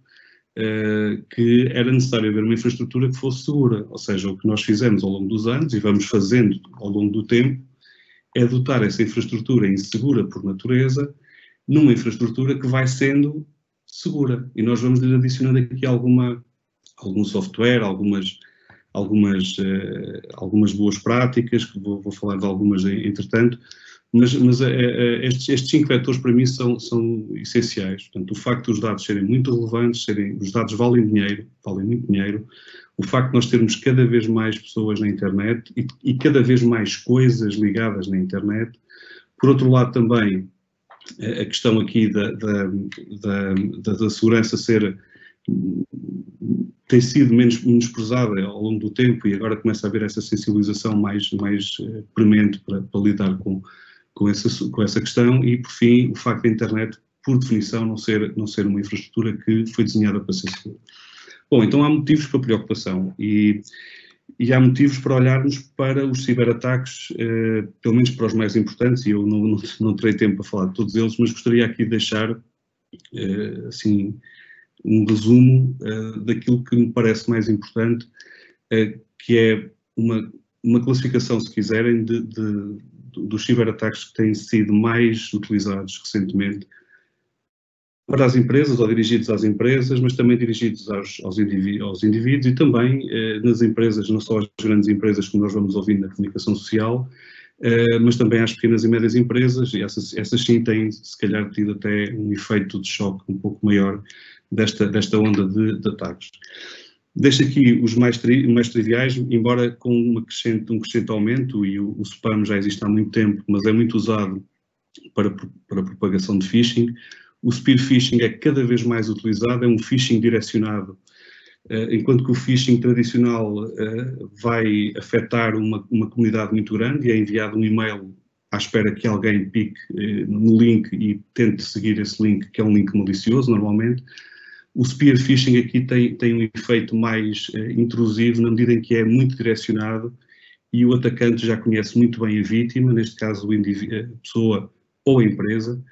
C: Uh, que era necessário haver uma infraestrutura que fosse segura, ou seja, o que nós fizemos ao longo dos anos e vamos fazendo ao longo do tempo é dotar essa infraestrutura insegura por natureza numa infraestrutura que vai sendo segura e nós vamos lhe adicionando aqui alguma, algum software, algumas, algumas, uh, algumas boas práticas, que vou, vou falar de algumas entretanto, mas, mas é, é, estes, estes cinco vetores para mim são, são essenciais. Portanto, o facto dos dados serem muito relevantes, serem, os dados valem dinheiro, valem muito dinheiro, o facto de nós termos cada vez mais pessoas na internet e, e cada vez mais coisas ligadas na internet. Por outro lado também, a questão aqui da, da, da, da, da segurança ser, tem sido menos menosprezada ao longo do tempo e agora começa a haver essa sensibilização mais, mais premente para, para lidar com Com essa, com essa questão e, por fim, o facto da internet, por definição, não ser, não ser uma infraestrutura que foi desenhada para ser segura. Bom, então há motivos para preocupação e, e há motivos para olharmos para os ciberataques, eh, pelo menos para os mais importantes, e eu não, não, não terei tempo para falar de todos eles, mas gostaria aqui de deixar, eh, assim, um resumo eh, daquilo que me parece mais importante, eh, que é uma, uma classificação, se quiserem, de, de dos ciberataques que têm sido mais utilizados recentemente para as empresas, ou dirigidos às empresas, mas também dirigidos aos, aos, indiví aos indivíduos e também eh, nas empresas, não só as grandes empresas como nós vamos ouvindo na comunicação social, eh, mas também às pequenas e médias empresas, e essas, essas sim têm, se calhar, tido até um efeito de choque um pouco maior desta, desta onda de, de ataques. Deixo aqui os mais, tri, mais triviais, embora com uma crescente, um crescente aumento, e o, o spam já existe há muito tempo, mas é muito usado para, para a propagação de phishing. O spear phishing é cada vez mais utilizado, é um phishing direcionado, uh, enquanto que o phishing tradicional uh, vai afetar uma, uma comunidade muito grande e é enviado um e-mail à espera que alguém pique uh, no link e tente seguir esse link, que é um link malicioso normalmente. O spear phishing aqui tem, tem um efeito mais uh, intrusivo, na medida em que é muito direcionado e o atacante já conhece muito bem a vítima, neste caso a pessoa ou a empresa,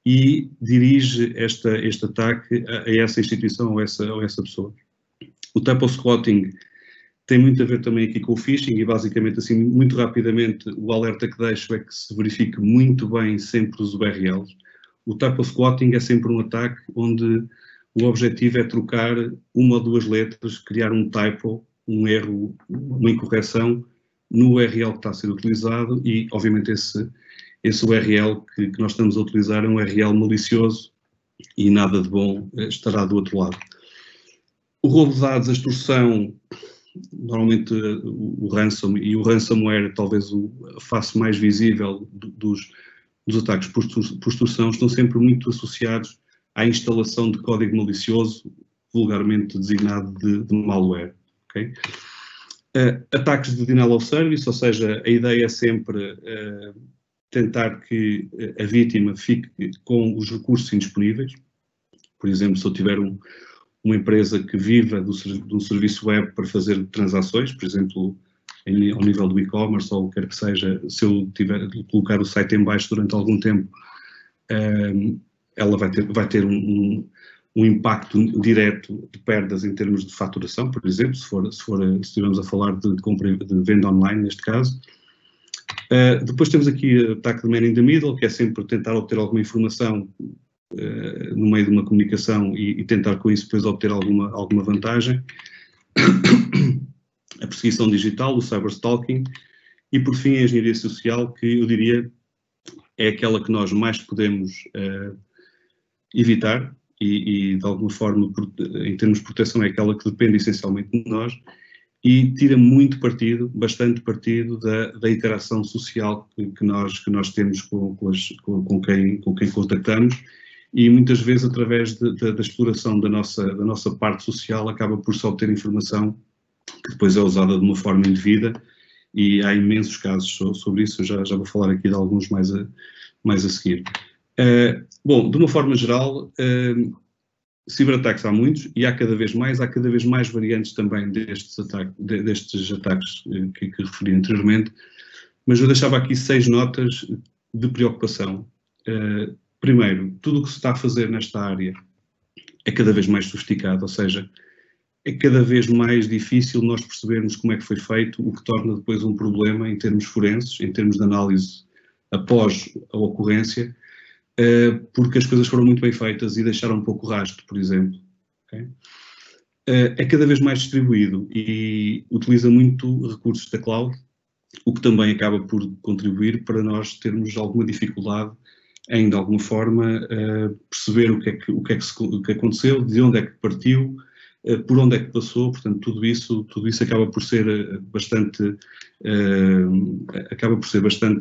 C: e dirige esta, este ataque a, a essa instituição ou essa, ou essa pessoa. O type of squatting tem muito a ver também aqui com o phishing e basicamente assim, muito rapidamente, o alerta que deixo é que se verifique muito bem sempre os U R Ls. O type of squatting é sempre um ataque onde o objetivo é trocar uma ou duas letras, criar um typo, um erro, uma incorreção no U R L que está a ser utilizado e, obviamente, esse, esse U R L que, que nós estamos a utilizar é um U R L malicioso e nada de bom estará do outro lado. O roubo de dados, a extorsão, normalmente o ransom e o ransomware, talvez a face mais visível dos, dos ataques por extorsão, estão sempre muito associados à instalação de código malicioso, vulgarmente designado de, de malware. Okay? Uh, ataques de denial of service, ou seja, a ideia é sempre uh, tentar que a vítima fique com os recursos indisponíveis. Por exemplo, se eu tiver um, uma empresa que viva do, de um serviço web para fazer transações, por exemplo, em, ao nível do e-commerce ou o que quer que seja, se eu tiver de colocar o site em baixo durante algum tempo, um, ela vai ter, vai ter um, um, um impacto direto de perdas em termos de faturação, por exemplo, se, for, se, for, se estivermos a falar de, de, compra, de venda online, neste caso. Uh, depois temos aqui o ataque de man in the middle, que é sempre tentar obter alguma informação uh, no meio de uma comunicação e, e tentar com isso depois obter alguma, alguma vantagem. A perseguição digital, o cyberstalking e, por fim, a engenharia social, que eu diria é aquela que nós mais podemos uh, evitar e, e, de alguma forma, em termos de proteção, é aquela que depende essencialmente de nós e tira muito partido, bastante partido da, da interação social que, que, nós, que nós temos com, com, as, com, com, quem, com quem contactamos e muitas vezes através de, de, da exploração da nossa, da nossa parte social acaba por só obter informação que depois é usada de uma forma indevida e há imensos casos sobre isso, eu já, já vou falar aqui de alguns mais a, mais a seguir. Uh, bom, de uma forma geral, uh, ciberataques há muitos e há cada vez mais, há cada vez mais variantes também destes, ataque, de, destes ataques uh, que, que referi anteriormente, mas eu deixava aqui seis notas de preocupação. Uh, primeiro, tudo o que se está a fazer nesta área é cada vez mais sofisticado, ou seja, é cada vez mais difícil nós percebermos como é que foi feito, o que torna depois um problema em termos forenses, em termos de análise após a ocorrência, porque as coisas foram muito bem feitas e deixaram um pouco rastro, por exemplo. Okay? É cada vez mais distribuído e utiliza muito recursos da cloud, o que também acaba por contribuir para nós termos alguma dificuldade em, de alguma forma, perceber o que é que, o que, é que, se, o que aconteceu, de onde é que partiu, por onde é que passou, portanto, tudo isso, tudo isso acaba por ser bastante, acaba por ser bastante,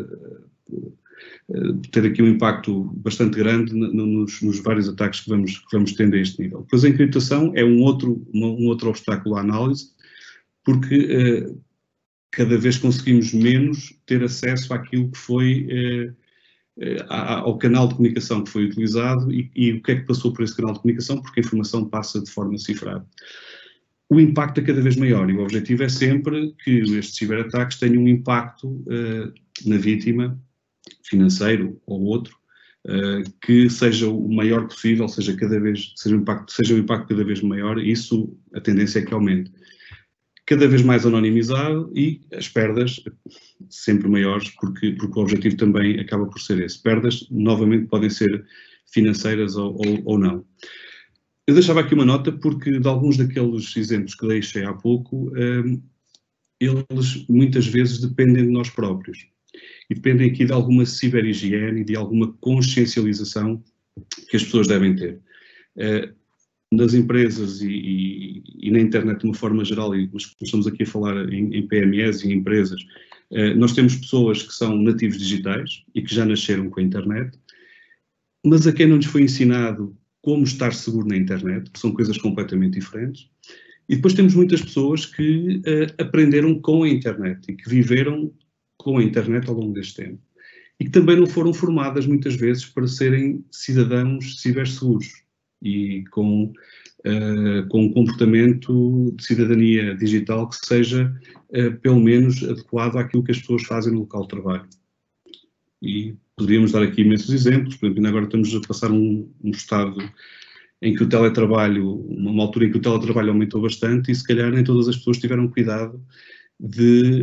C: ter aqui um impacto bastante grande nos, nos vários ataques que vamos, que vamos tendo a este nível. Depois a encriptação é um outro, um outro obstáculo à análise, porque uh, cada vez conseguimos menos ter acesso àquilo que foi, uh, uh, ao canal de comunicação que foi utilizado e, e o que é que passou por esse canal de comunicação, porque a informação passa de forma cifrada. O impacto é cada vez maior e o objetivo é sempre que estes ciberataques tenham um impacto uh, na vítima, financeiro ou outro, uh, que seja o maior possível, seja cada vez, seja o impacto, seja o impacto cada vez maior, isso a tendência é que aumente. Cada vez mais anonimizado e as perdas sempre maiores, porque, porque o objetivo também acaba por ser esse. Perdas, novamente, podem ser financeiras ou, ou, ou não. Eu deixava aqui uma nota porque de alguns daqueles exemplos que deixei há pouco, um, eles muitas vezes dependem de nós próprios. E dependem aqui de alguma ciberhigiene e de alguma consciencialização que as pessoas devem ter. Uh, nas empresas e, e, e na internet de uma forma geral, e mas estamos aqui a falar em, em P M Es e em empresas, uh, nós temos pessoas que são nativos digitais e que já nasceram com a internet, mas a quem não lhes foi ensinado como estar seguro na internet, que são coisas completamente diferentes. E depois temos muitas pessoas que uh, aprenderam com a internet e que viveram com a internet ao longo deste tempo. E que também não foram formadas muitas vezes para serem cidadãos ciberseguros e com, uh, com um comportamento de cidadania digital que seja uh, pelo menos adequado àquilo que as pessoas fazem no local de trabalho. E poderíamos dar aqui imensos exemplos. Por exemplo, agora estamos a passar um, um estado em que o teletrabalho, uma altura em que o teletrabalho aumentou bastante e se calhar nem todas as pessoas tiveram cuidado de,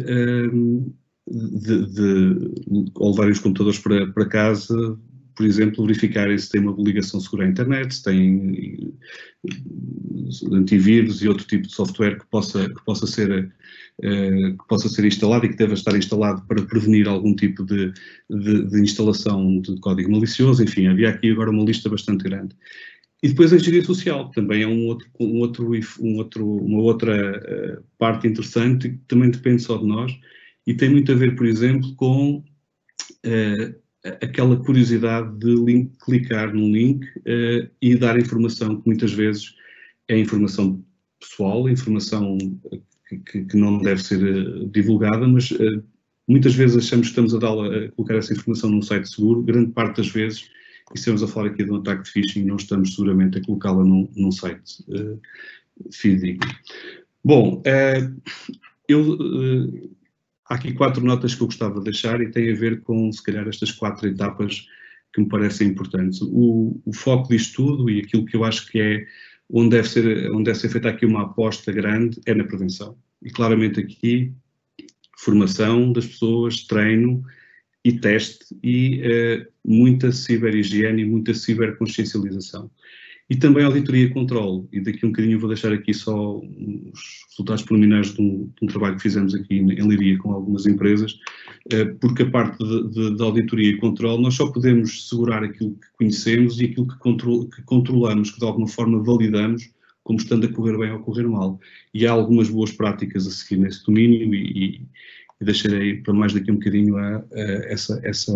C: de, de, ao levarem os computadores para, para casa, por exemplo, verificarem se tem uma ligação segura à internet, se tem antivírus e outro tipo de software que possa, que possa ser que possa ser instalado e que deva estar instalado para prevenir algum tipo de, de, de instalação de código malicioso. Enfim, havia aqui agora uma lista bastante grande. E depois a engenharia social, também é um outro, um outro, um outro, uma outra parte interessante que também depende só de nós e tem muito a ver, por exemplo, com uh, aquela curiosidade de link, clicar num link uh, e dar informação que muitas vezes é informação pessoal, informação que, que não deve ser uh, divulgada, mas uh, muitas vezes achamos que estamos a, a colocar essa informação num site seguro, grande parte das vezes, e estamos a falar aqui de um ataque de phishing, não estamos seguramente a colocá-la num, num site uh, fidedigno. Bom, uh, eu, uh, há aqui quatro notas que eu gostava de deixar e tem a ver com, se calhar, estas quatro etapas que me parecem importantes. O, o foco disto tudo e aquilo que eu acho que é onde deve ser, onde deve ser feita aqui uma aposta grande é na prevenção. E claramente aqui, formação das pessoas, treino e teste e uh, muita ciberhigiene e muita ciberconsciencialização. E também auditoria e controle, e daqui um bocadinho vou deixar aqui só os resultados preliminares de um, de um trabalho que fizemos aqui em Leiria com algumas empresas, uh, porque a parte de, de, de auditoria e controle nós só podemos segurar aquilo que conhecemos e aquilo que, control, que controlamos, que de alguma forma validamos como estando a correr bem ou a correr mal. E há algumas boas práticas a seguir nesse domínio e, e e deixarei para mais daqui um bocadinho a, a essa, essa,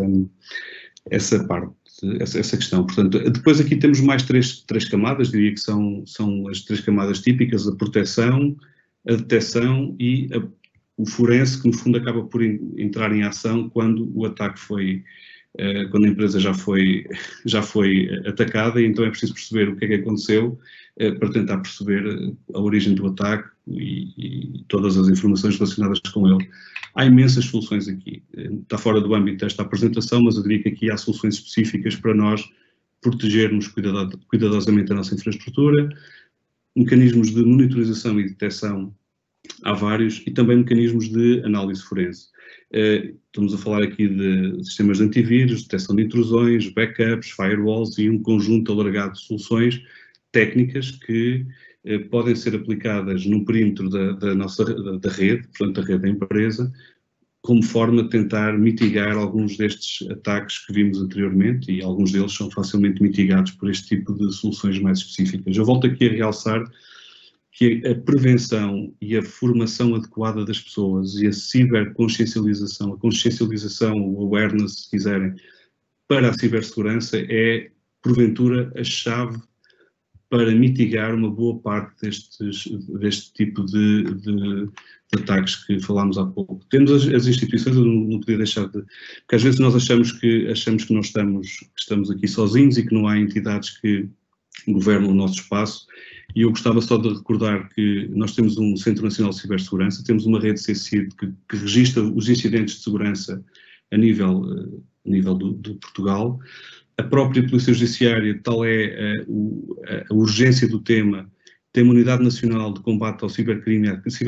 C: essa parte, essa, essa questão. Portanto, depois aqui temos mais três, três camadas, diria que são, são as três camadas típicas: a proteção, a detecção e a, o forense, que no fundo acaba por in, entrar em ação quando o ataque foi, uh, quando a empresa já foi, já foi atacada, e então é preciso perceber o que é que aconteceu uh, para tentar perceber a origem do ataque e, e todas as informações relacionadas com ele. Há imensas soluções aqui. Está fora do âmbito desta apresentação, mas eu diria que aqui há soluções específicas para nós protegermos cuidadosamente a nossa infraestrutura, mecanismos de monitorização e detecção há vários, e também mecanismos de análise forense. Estamos a falar aqui de sistemas de antivírus, detecção de intrusões, backups, firewalls e um conjunto alargado de soluções técnicas que podem ser aplicadas no perímetro da, da nossa da, da rede, portanto da rede da empresa, como forma de tentar mitigar alguns destes ataques que vimos anteriormente, e alguns deles são facilmente mitigados por este tipo de soluções mais específicas. Eu volto aqui a realçar que a prevenção e a formação adequada das pessoas e a ciberconsciencialização, a consciencialização, o awareness, se quiserem, para a cibersegurança é, porventura, a chave para mitigar uma boa parte destes, deste tipo de, de, de ataques que falámos há pouco. Temos as, as instituições, eu não, não podia deixar de... Porque às vezes nós achamos que, achamos que nós estamos, que estamos aqui sozinhos e que não há entidades que governam o nosso espaço, e eu gostava só de recordar que nós temos um Centro Nacional de Cibersegurança, temos uma rede C C I D que, que registra os incidentes de segurança a nível, a nível do, de Portugal. A própria Polícia Judiciária, tal é a, a urgência do tema, tem uma Unidade Nacional de Combate ao Cibercrime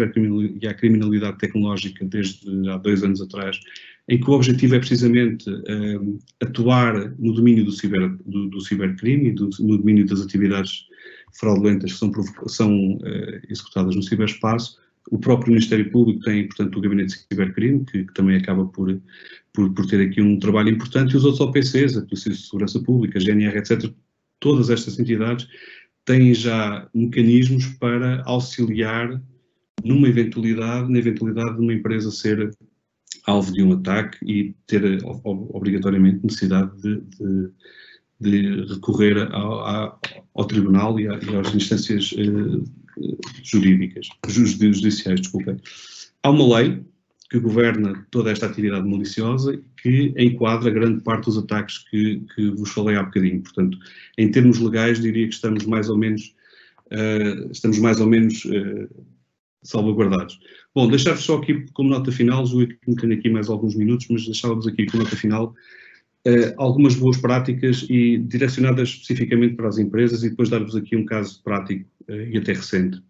C: e à Criminalidade Tecnológica desde há dois anos atrás, em que o objetivo é precisamente um, atuar no domínio do, ciber, do, do cibercrime e do, no domínio das atividades fraudulentas que são, são uh, executadas no ciberespaço. O próprio Ministério Público tem, portanto, o Gabinete de Cibercrime, que, que também acaba por, por, por ter aqui um trabalho importante, e os outros O P Cs, a Polícia de Segurança Pública, a G N R, etcétera, todas estas entidades têm já mecanismos para auxiliar numa eventualidade, na eventualidade de uma empresa ser alvo de um ataque e ter obrigatoriamente necessidade de, de, de recorrer ao, ao, ao tribunal e, a, e às instâncias eh, jurídicas, judiciais, desculpem. Há uma lei que governa toda esta atividade maliciosa e que enquadra grande parte dos ataques que, que vos falei há bocadinho. Portanto, em termos legais, diria que estamos mais ou menos, uh, estamos mais ou menos uh, salvaguardados. Bom, deixar-vos só aqui como nota final, Ju, tenho aqui mais alguns minutos, mas deixávamos aqui como nota final uh, algumas boas práticas e direcionadas especificamente para as empresas, e depois dar-vos aqui um caso prático uh, e até recente.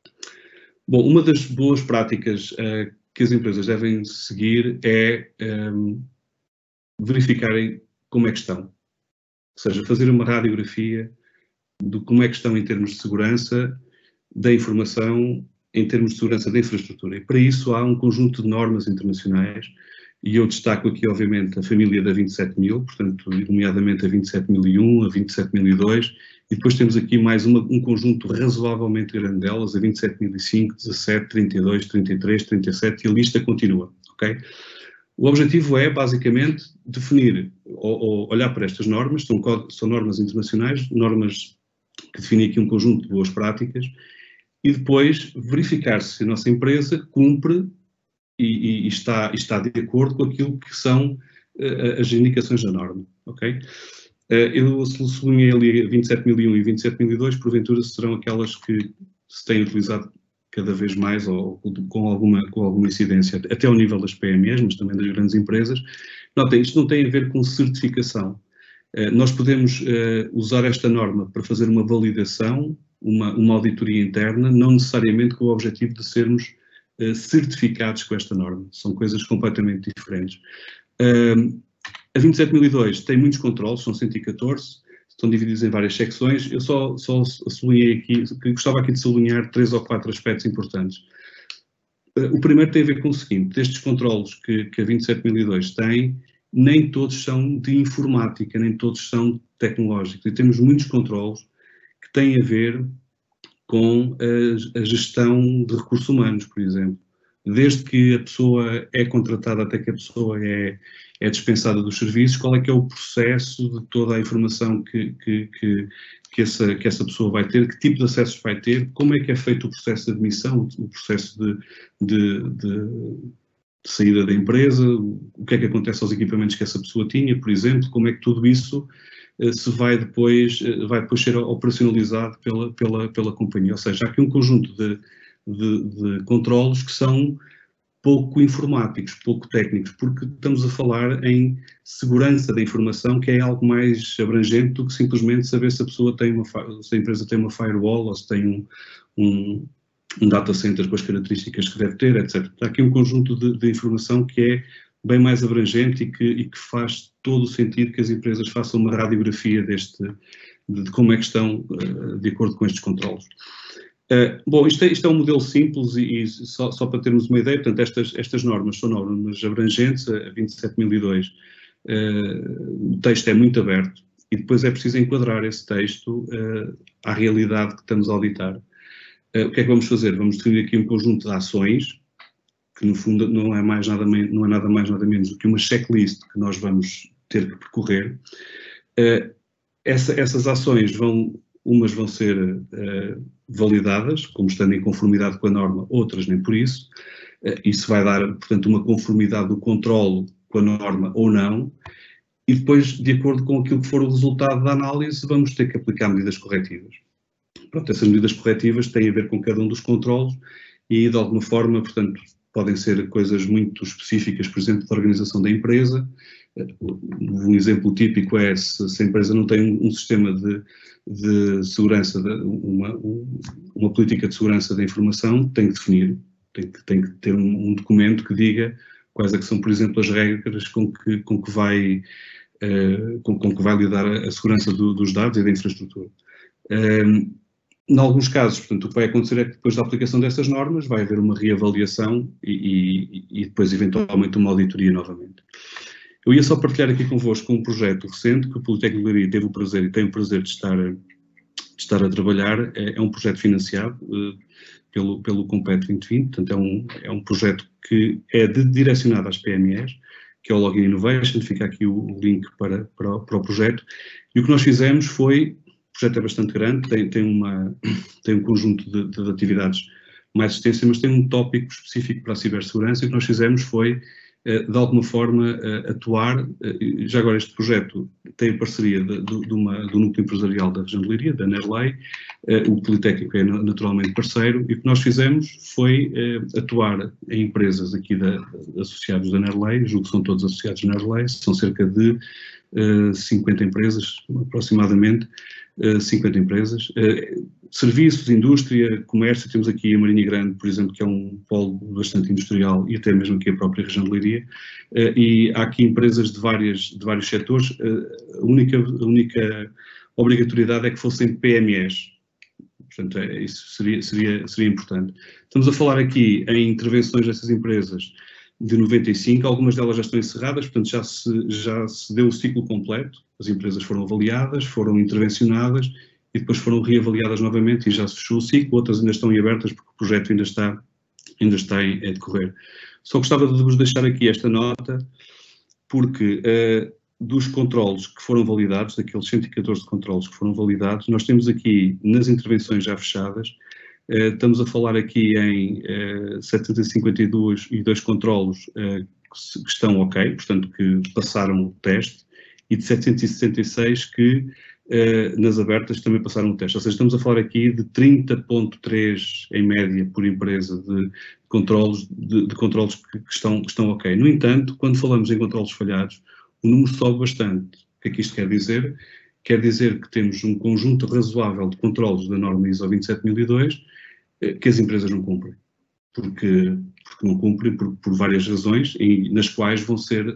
C: Bom, uma das boas práticas uh, que as empresas devem seguir é um, verificarem como é que estão. Ou seja, fazer uma radiografia de como é que estão em termos de segurança da informação, em termos de segurança da infraestrutura. E para isso há um conjunto de normas internacionais, e eu destaco aqui, obviamente, a família da vinte e sete mil, portanto, nomeadamente a vinte e sete mil e um, a vinte e sete mil e dois, e depois temos aqui mais uma, um conjunto razoavelmente grande delas, a vinte e sete mil e cinco, dezassete, trinta e dois, trinta e três, trinta e sete, e a lista continua, ok? O objetivo é, basicamente, definir ou, ou olhar para estas normas, são, são normas internacionais, normas que definem aqui um conjunto de boas práticas, e depois verificar se a nossa empresa cumpre e, e, está, e está de acordo com aquilo que são uh, as indicações da norma, ok? Uh, eu sublinhei ali vinte e sete mil e um e vinte e sete mil e dois, porventura serão aquelas que se têm utilizado cada vez mais ou com alguma, com alguma incidência, até ao nível das P M Es, mas também das grandes empresas. Notem, isto não tem a ver com certificação. Uh, nós podemos uh, usar esta norma para fazer uma validação, uma, uma auditoria interna, não necessariamente com o objetivo de sermos uh, certificados com esta norma. São coisas completamente diferentes. Uh, a vinte e sete mil e dois tem muitos controles, são cento e catorze, estão divididos em várias secções. Eu só, só sublinhei aqui, gostava aqui de sublinhar três ou quatro aspectos importantes. Uh, o primeiro tem a ver com o seguinte: destes controles que, que a vinte e sete mil e dois tem, nem todos são de informática, nem todos são tecnológicos, e temos muitos controles que têm a ver com a, a gestão de recursos humanos, por exemplo. Desde que a pessoa é contratada até que a pessoa é, é dispensada dos serviços, qual é que é o processo de toda a informação que, que, que, que, essa, que essa pessoa vai ter, que tipo de acessos vai ter, como é que é feito o processo de admissão, o processo de, de, de, de saída da empresa, o que é que acontece aos equipamentos que essa pessoa tinha, por exemplo, como é que tudo isso se vai depois, vai depois ser operacionalizado pela, pela, pela companhia. Ou seja, há aqui um conjunto de, de, de controlos que são pouco informáticos, pouco técnicos, porque estamos a falar em segurança da informação, que é algo mais abrangente do que simplesmente saber se a pessoa tem uma, se a empresa tem uma firewall ou se tem um, um, um data center com as características que deve ter, etcétera. Há aqui um conjunto de, de informação que é bem mais abrangente e que, e que faz todo o sentido que as empresas façam uma radiografia deste, de, de como é que estão uh, de acordo com estes controlos. Uh, bom, isto é, isto é um modelo simples e, e só, só para termos uma ideia, portanto, estas, estas normas são normas abrangentes, a vinte e sete mil e dois, uh, o texto é muito aberto e depois é preciso enquadrar esse texto uh, à realidade que estamos a auditar. Uh, o que é que vamos fazer? Vamos definir aqui um conjunto de ações, que no fundo não é, mais nada, não é nada mais nada menos do que uma checklist que nós vamos ter que percorrer. Uh, essa, essas ações vão, umas vão ser uh, validadas, como estando em conformidade com a norma, outras nem por isso. Uh, isso vai dar, portanto, uma conformidade do controle com a norma ou não, e depois, de acordo com aquilo que for o resultado da análise, vamos ter que aplicar medidas corretivas. Pronto, essas medidas corretivas têm a ver com cada um dos controles e, de alguma forma, portanto, podem ser coisas muito específicas, por exemplo, da organização da empresa. Um exemplo típico é se, se a empresa não tem um, um sistema de, de segurança, de, uma, um, uma política de segurança da informação, tem que definir, tem que, tem que ter um, um documento que diga quais é que são, por exemplo, as regras com que, com que, vai, uh, com, com que vai lidar a, a segurança do, dos dados e da infraestrutura. Um, Em alguns casos, portanto, o que vai acontecer é que depois da aplicação dessas normas vai haver uma reavaliação e, e, e depois, eventualmente, uma auditoria novamente. Eu ia só partilhar aqui convosco um projeto recente que o Politécnico de Leiria teve o prazer e tem o prazer de estar, de estar a trabalhar. É, é um projeto financiado uh, pelo, pelo Compete vinte vinte, portanto, é um, é um projeto que é de, direcionado às P M Es, que é o Login Innovation. Fica aqui o, o link para, para, para o projeto. E o que nós fizemos foi... O projeto é bastante grande, tem, tem, uma, tem um conjunto de, de atividades mais extensa, mas tem um tópico específico para a cibersegurança, e o que nós fizemos foi de alguma forma atuar. Já agora este projeto tem a parceria de, de, de uma, do núcleo empresarial da região de Leiria, da Nerlei, o Politécnico é naturalmente parceiro, e o que nós fizemos foi atuar em empresas aqui da, de associados da Nerlei, julgo que são todos associados da Nerlei, são cerca de cinquenta empresas, aproximadamente, cinquenta empresas, serviços, indústria, comércio. Temos aqui a Marinha Grande, por exemplo, que é um polo bastante industrial, e até mesmo aqui a própria região de Leiria, e há aqui empresas de, várias, de vários setores. A única, a única obrigatoriedade é que fossem P M Es, portanto, é, isso seria, seria, seria importante. Estamos a falar aqui em intervenções dessas empresas de noventa e cinco, algumas delas já estão encerradas, portanto já se, já se deu o ciclo completo, as empresas foram avaliadas, foram intervencionadas e depois foram reavaliadas novamente e já se fechou o ciclo, outras ainda estão em abertas porque o projeto ainda está, ainda está em, em decorrer. Só gostava de vos deixar aqui esta nota, porque uh, dos controlos que foram validados, daqueles cento e catorze controlos que foram validados, nós temos aqui nas intervenções já fechadas, uh, estamos a falar aqui em uh, setecentos e cinquenta e dois e dois controlos uh, que, que estão ok, portanto que passaram o teste, e de setecentos e sessenta e seis que Uh, nas abertas também passaram o teste. Ou seja, estamos a falar aqui de trinta vírgula três em média por empresa de controlos, de, de controlos que, que, estão, que estão ok. No entanto, quando falamos em controlos falhados, o número sobe bastante. O que é que isto quer dizer? Quer dizer que temos um conjunto razoável de controlos da norma I S O vinte e sete mil e dois uh, que as empresas não cumprem. Porque, porque não cumprem por, por várias razões, e nas quais vão ser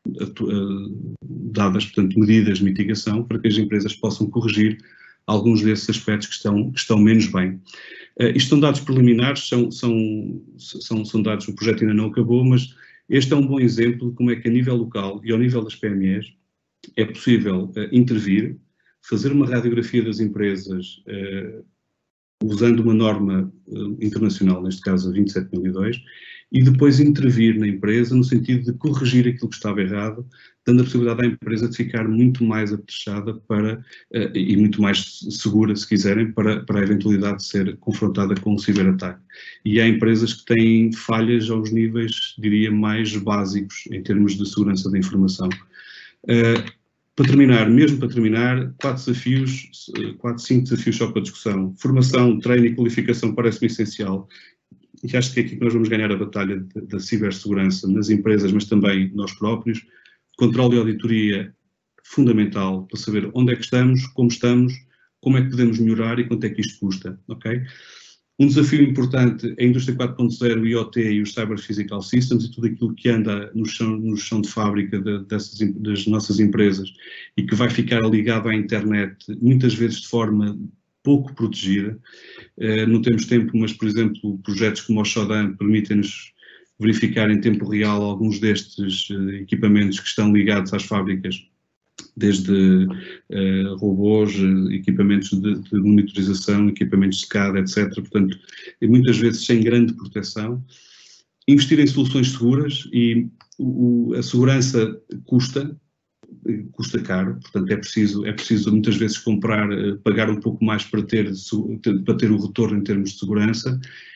C: dadas, portanto, medidas de mitigação para que as empresas possam corrigir alguns desses aspectos que estão, que estão menos bem. Uh, isto são dados preliminares, são, são, são, são dados, o projeto ainda não acabou, mas este é um bom exemplo de como é que a nível local e ao nível das P M Es é possível uh, intervir, fazer uma radiografia das empresas uh, usando uma norma uh, internacional, neste caso a vinte e sete mil e dois, e depois intervir na empresa no sentido de corrigir aquilo que estava errado, dando a possibilidade à empresa de ficar muito mais apetrechada para, uh, e muito mais segura, se quiserem, para, para a eventualidade de ser confrontada com um ciberataque. E há empresas que têm falhas aos níveis, diria, mais básicos em termos de segurança da informação. Uh, Para terminar, mesmo para terminar, quatro desafios, quatro, cinco desafios só para discussão. Formação, treino e qualificação parece-me essencial, e acho que é aqui que nós vamos ganhar a batalha da cibersegurança nas empresas, mas também nós próprios. Controle e auditoria, fundamental, para saber onde é que estamos, como estamos, como é que podemos melhorar e quanto é que isto custa, ok? Um desafio importante é a indústria quatro ponto zero, o I O T e os Cyber Physical Systems e tudo aquilo que anda no chão, no chão de fábrica de, dessas, das nossas empresas e que vai ficar ligado à internet, muitas vezes de forma pouco protegida. Uh, não temos tempo, mas, por exemplo, projetos como o Shodan permitem-nos verificar em tempo real alguns destes uh, equipamentos que estão ligados às fábricas, desde uh, robôs, equipamentos de, de monitorização, equipamentos de SCADA, etcétera. Portanto, muitas vezes sem grande proteção. Investir em soluções seguras, e o, a segurança custa, custa caro, portanto é preciso, é preciso muitas vezes comprar, pagar um pouco mais para ter, para ter o retorno em termos de segurança,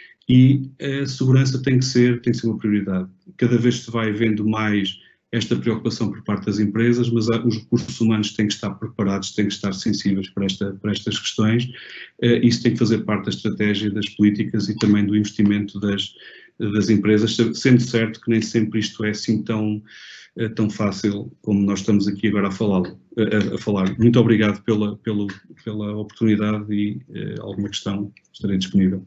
C: e a segurança tem que ser, tem que ser uma prioridade. Cada vez se vai vendo mais esta preocupação por parte das empresas, mas os recursos humanos têm que estar preparados, têm que estar sensíveis para, esta, para estas questões. Isso tem que fazer parte da estratégia das políticas e também do investimento das, das empresas, sendo certo que nem sempre isto é assim tão, tão fácil como nós estamos aqui agora a falar. A, a falar. Muito obrigado pela, pela, pela oportunidade, e eh, alguma questão estarei disponível.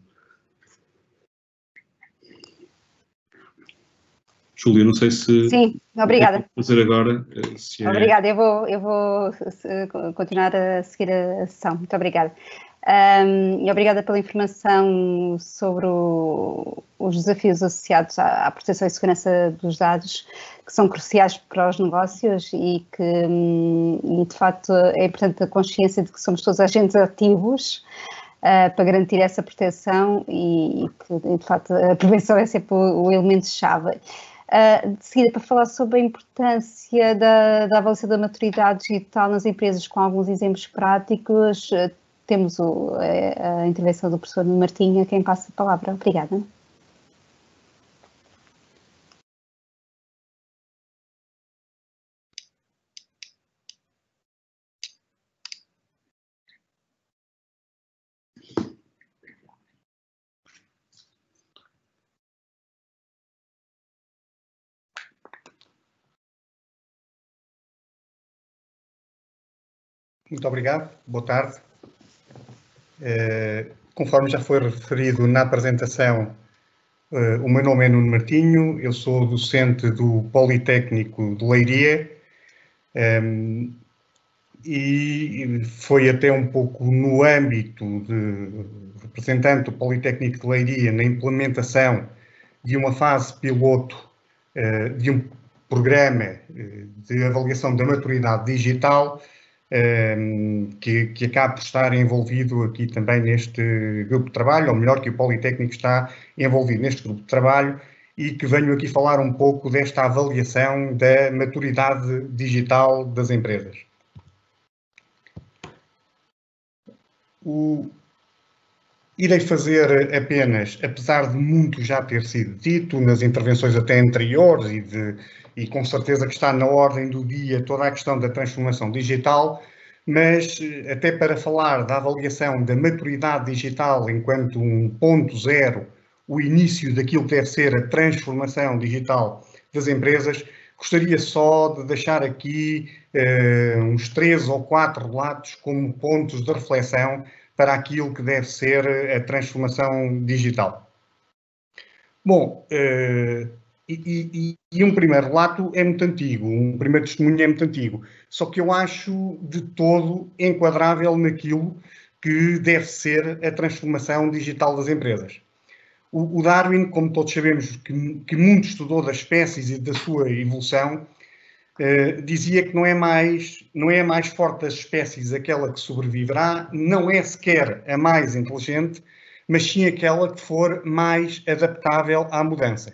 C: Júlia, não sei se...
A: Sim, obrigada.
C: Vou fazer agora, se é...
A: Obrigada, eu vou, eu vou continuar a seguir a sessão. Muito obrigada. Um, e obrigada pela informação sobre o, os desafios associados à, à proteção e segurança dos dados, que são cruciais para os negócios e que, e de facto, é importante a consciência de que somos todos agentes ativos Uh, para garantir essa proteção, e, e que, de facto, a prevenção é sempre o, o elemento-chave. Uh, de seguida, para falar sobre a importância da, da avaliação da maturidade digital nas empresas, com alguns exemplos práticos, uh, temos o, a, a intervenção do professor Martinho, a quem passa a palavra. Obrigada.
D: Muito obrigado, boa tarde. Uh, conforme já foi referido na apresentação, uh, o meu nome é Nuno Martinho, eu sou docente do Politécnico de Leiria, um, e foi até um pouco no âmbito de representante do Politécnico de Leiria na implementação de uma fase piloto uh, de um programa uh, de avaliação da maturidade digital um, que, que acaba por estar envolvido aqui também neste grupo de trabalho, ou melhor, que o Politécnico está envolvido neste grupo de trabalho e que venho aqui falar um pouco desta avaliação da maturidade digital das empresas. O... Irei fazer apenas, apesar de muito já ter sido dito nas intervenções até anteriores e, de, e com certeza que está na ordem do dia toda a questão da transformação digital, mas até para falar da avaliação da maturidade digital enquanto um ponto zero, o início daquilo que deve ser a transformação digital das empresas, gostaria só de deixar aqui uh, uns três ou quatro relatos como pontos de reflexão para aquilo que deve ser a transformação digital. Bom, uh, e, e, e um primeiro relato é muito antigo, um primeiro testemunho é muito antigo, só que eu acho de todo enquadrável naquilo que deve ser a transformação digital das empresas. O, o Darwin, como todos sabemos, que, que muito estudou das espécies e da sua evolução, Uh, dizia que não é, mais, não é a mais forte das espécies aquela que sobreviverá, não é sequer a mais inteligente, mas sim aquela que for mais adaptável à mudança.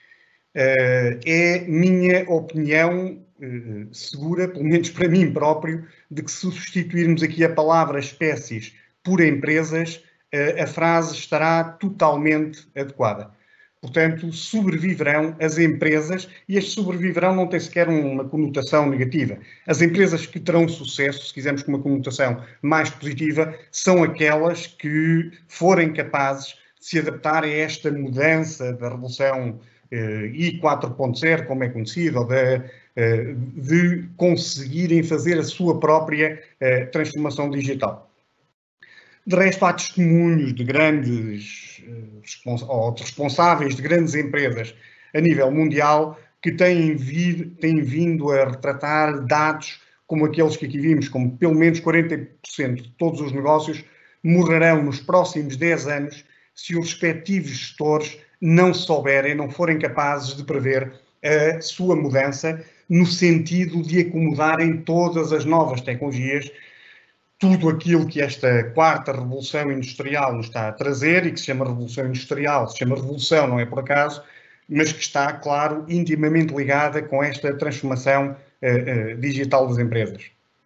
D: Uh, é minha opinião uh, segura, pelo menos para mim próprio, de que se substituirmos aqui a palavra espécies por empresas, uh, a frase estará totalmente adequada. Portanto, sobreviverão as empresas, e este sobreviverão não tem sequer uma conotação negativa. As empresas que terão sucesso, se quisermos com uma conotação mais positiva, são aquelas que forem capazes de se adaptar a esta mudança da revolução eh, I quatro ponto zero, como é conhecido, ou de, eh, de conseguirem fazer a sua própria eh, transformação digital. De resto, há testemunhos de grandes ou de responsáveis de grandes empresas a nível mundial que têm, vir, têm vindo a retratar dados como aqueles que aqui vimos, como pelo menos quarenta por cento de todos os negócios morrerão nos próximos dez anos se os respectivos gestores não souberem, não forem capazes de prever a sua mudança no sentido de acomodarem todas as novas tecnologias, tudo aquilo que esta quarta revolução industrial nos está a trazer e que se chama revolução industrial, se chama revolução, não é por acaso, mas que está, claro, intimamente ligada com esta transformação uh, uh, digital das empresas.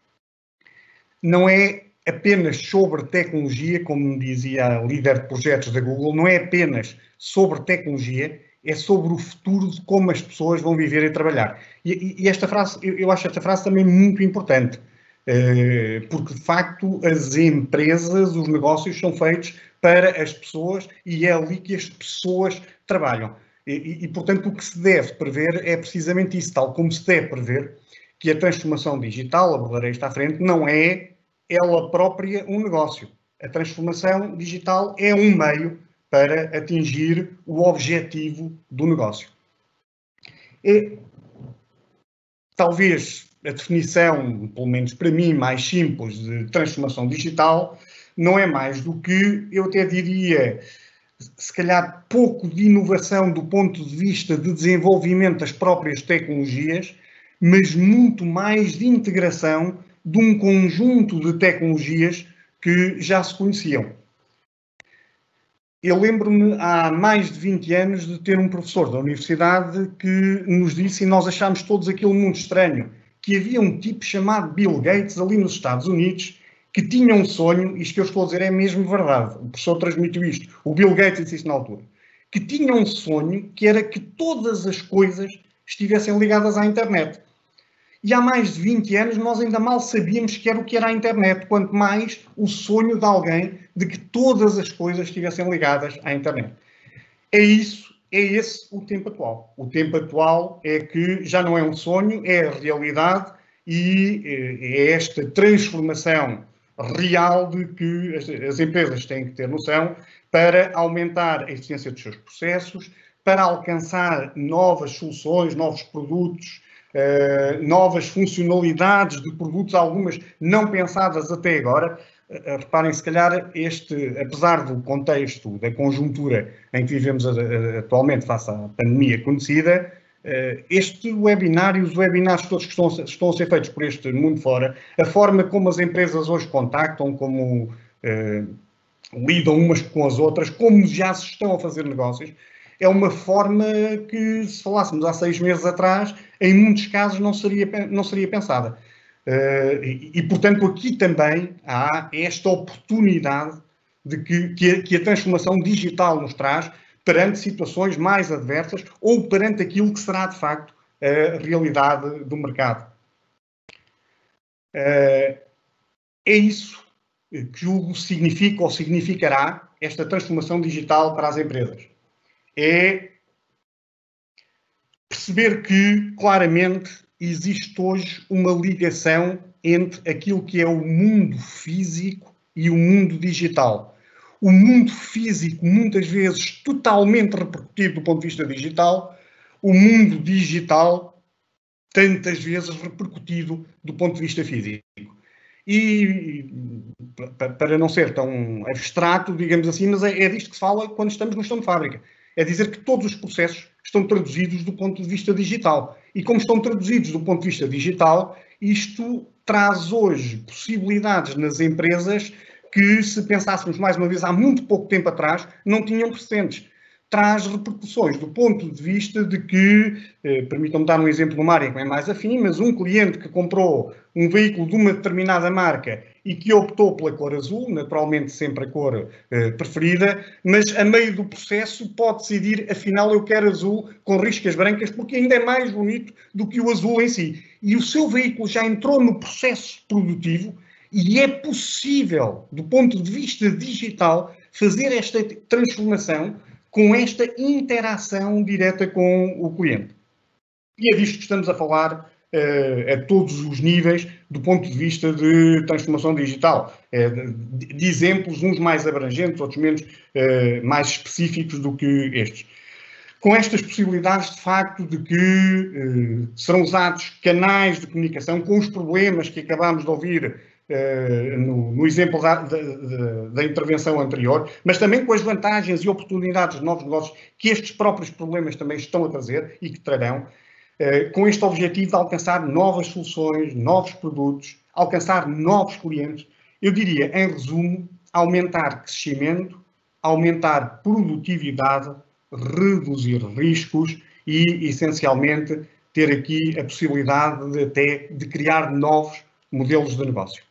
D: Não é apenas sobre tecnologia, como dizia a líder de projetos da Google, não é apenas sobre tecnologia, é sobre o futuro de como as pessoas vão viver e trabalhar. E, e esta frase, eu, eu acho esta frase também muito importante. Porque, de facto, as empresas, os negócios são feitos para as pessoas e é ali que as pessoas trabalham. E, e, portanto, o que se deve prever é precisamente isso, tal como se deve prever que a transformação digital, abordarei isto à frente, não é ela própria um negócio. A transformação digital é um meio para atingir o objetivo do negócio. E, talvez a definição, pelo menos para mim, mais simples de transformação digital, não é mais do que, eu até diria, se calhar pouco de inovação do ponto de vista de desenvolvimento das próprias tecnologias, mas muito mais de integração de um conjunto de tecnologias que já se conheciam. Eu lembro-me, há mais de vinte anos, de ter um professor da universidade que nos disse, e nós achámos todos aquilo muito estranho, que havia um tipo chamado Bill Gates ali nos Estados Unidos que tinha um sonho, isto que eu estou a dizer é mesmo verdade, o professor transmitiu isto, o Bill Gates disse isto na altura, que tinha um sonho que era que todas as coisas estivessem ligadas à internet. E há mais de vinte anos nós ainda mal sabíamos que era o que era a internet, quanto mais o sonho de alguém de que todas as coisas estivessem ligadas à internet. É isso. É esse o tempo atual. O tempo atual é que já não é um sonho, é a realidade e é esta transformação real de que as, as empresas têm que ter noção para aumentar a eficiência dos seus processos, para alcançar novas soluções, novos produtos, uh, novas funcionalidades de produtos, algumas não pensadas até agora. Uh, reparem, se calhar, este, apesar do contexto, da conjuntura em que vivemos a, a, atualmente face à pandemia conhecida, uh, este webinário, os webinários todos que estão, estão a ser feitos por este mundo fora, a forma como as empresas hoje contactam, como uh, lidam umas com as outras, como já se estão a fazer negócios, é uma forma que, se falássemos há seis meses atrás, em muitos casos não seria, não seria pensada. Uh, e, e, portanto, aqui também há esta oportunidade de que, que, a, que a transformação digital nos traz perante situações mais adversas ou perante aquilo que será, de facto, a realidade do mercado. Uh, é isso que julgo significa ou significará esta transformação digital para as empresas. É perceber que, claramente, existe hoje uma ligação entre aquilo que é o mundo físico e o mundo digital. O mundo físico, muitas vezes, totalmente repercutido do ponto de vista digital, o mundo digital, tantas vezes repercutido do ponto de vista físico. E, para não ser tão abstrato, digamos assim, mas é, é disto que se fala quando estamos no chão de fábrica. É dizer que todos os processos estão traduzidos do ponto de vista digital. E como estão traduzidos do ponto de vista digital, isto traz hoje possibilidades nas empresas que, se pensássemos mais uma vez há muito pouco tempo atrás, não tinham precedentes. Traz repercussões do ponto de vista de que, eh, permitam-me dar um exemplo numa área que é mais afim, mas um cliente que comprou um veículo de uma determinada marca e que optou pela cor azul, naturalmente sempre a cor eh, preferida, mas a meio do processo pode decidir, afinal eu quero azul com riscas brancas porque ainda é mais bonito do que o azul em si. E o seu veículo já entrou no processo produtivo e é possível, do ponto de vista digital, fazer esta transformação com esta interação direta com o cliente. E é disto que estamos a falar uh, a todos os níveis do ponto de vista de transformação digital. Uh, de, de exemplos, uns mais abrangentes, outros menos uh, mais específicos do que estes. Com estas possibilidades, de facto, de que uh, serão usados canais de comunicação com os problemas que acabámos de ouvir Uh, no, no exemplo da, da, da intervenção anterior, mas também com as vantagens e oportunidades de novos negócios que estes próprios problemas também estão a trazer e que trarão, uh, com este objetivo de alcançar novas soluções, novos produtos, alcançar novos clientes. Eu diria, em resumo, aumentar crescimento, aumentar produtividade, reduzir riscos e, essencialmente, ter aqui a possibilidade de, até de criar novos modelos de negócio.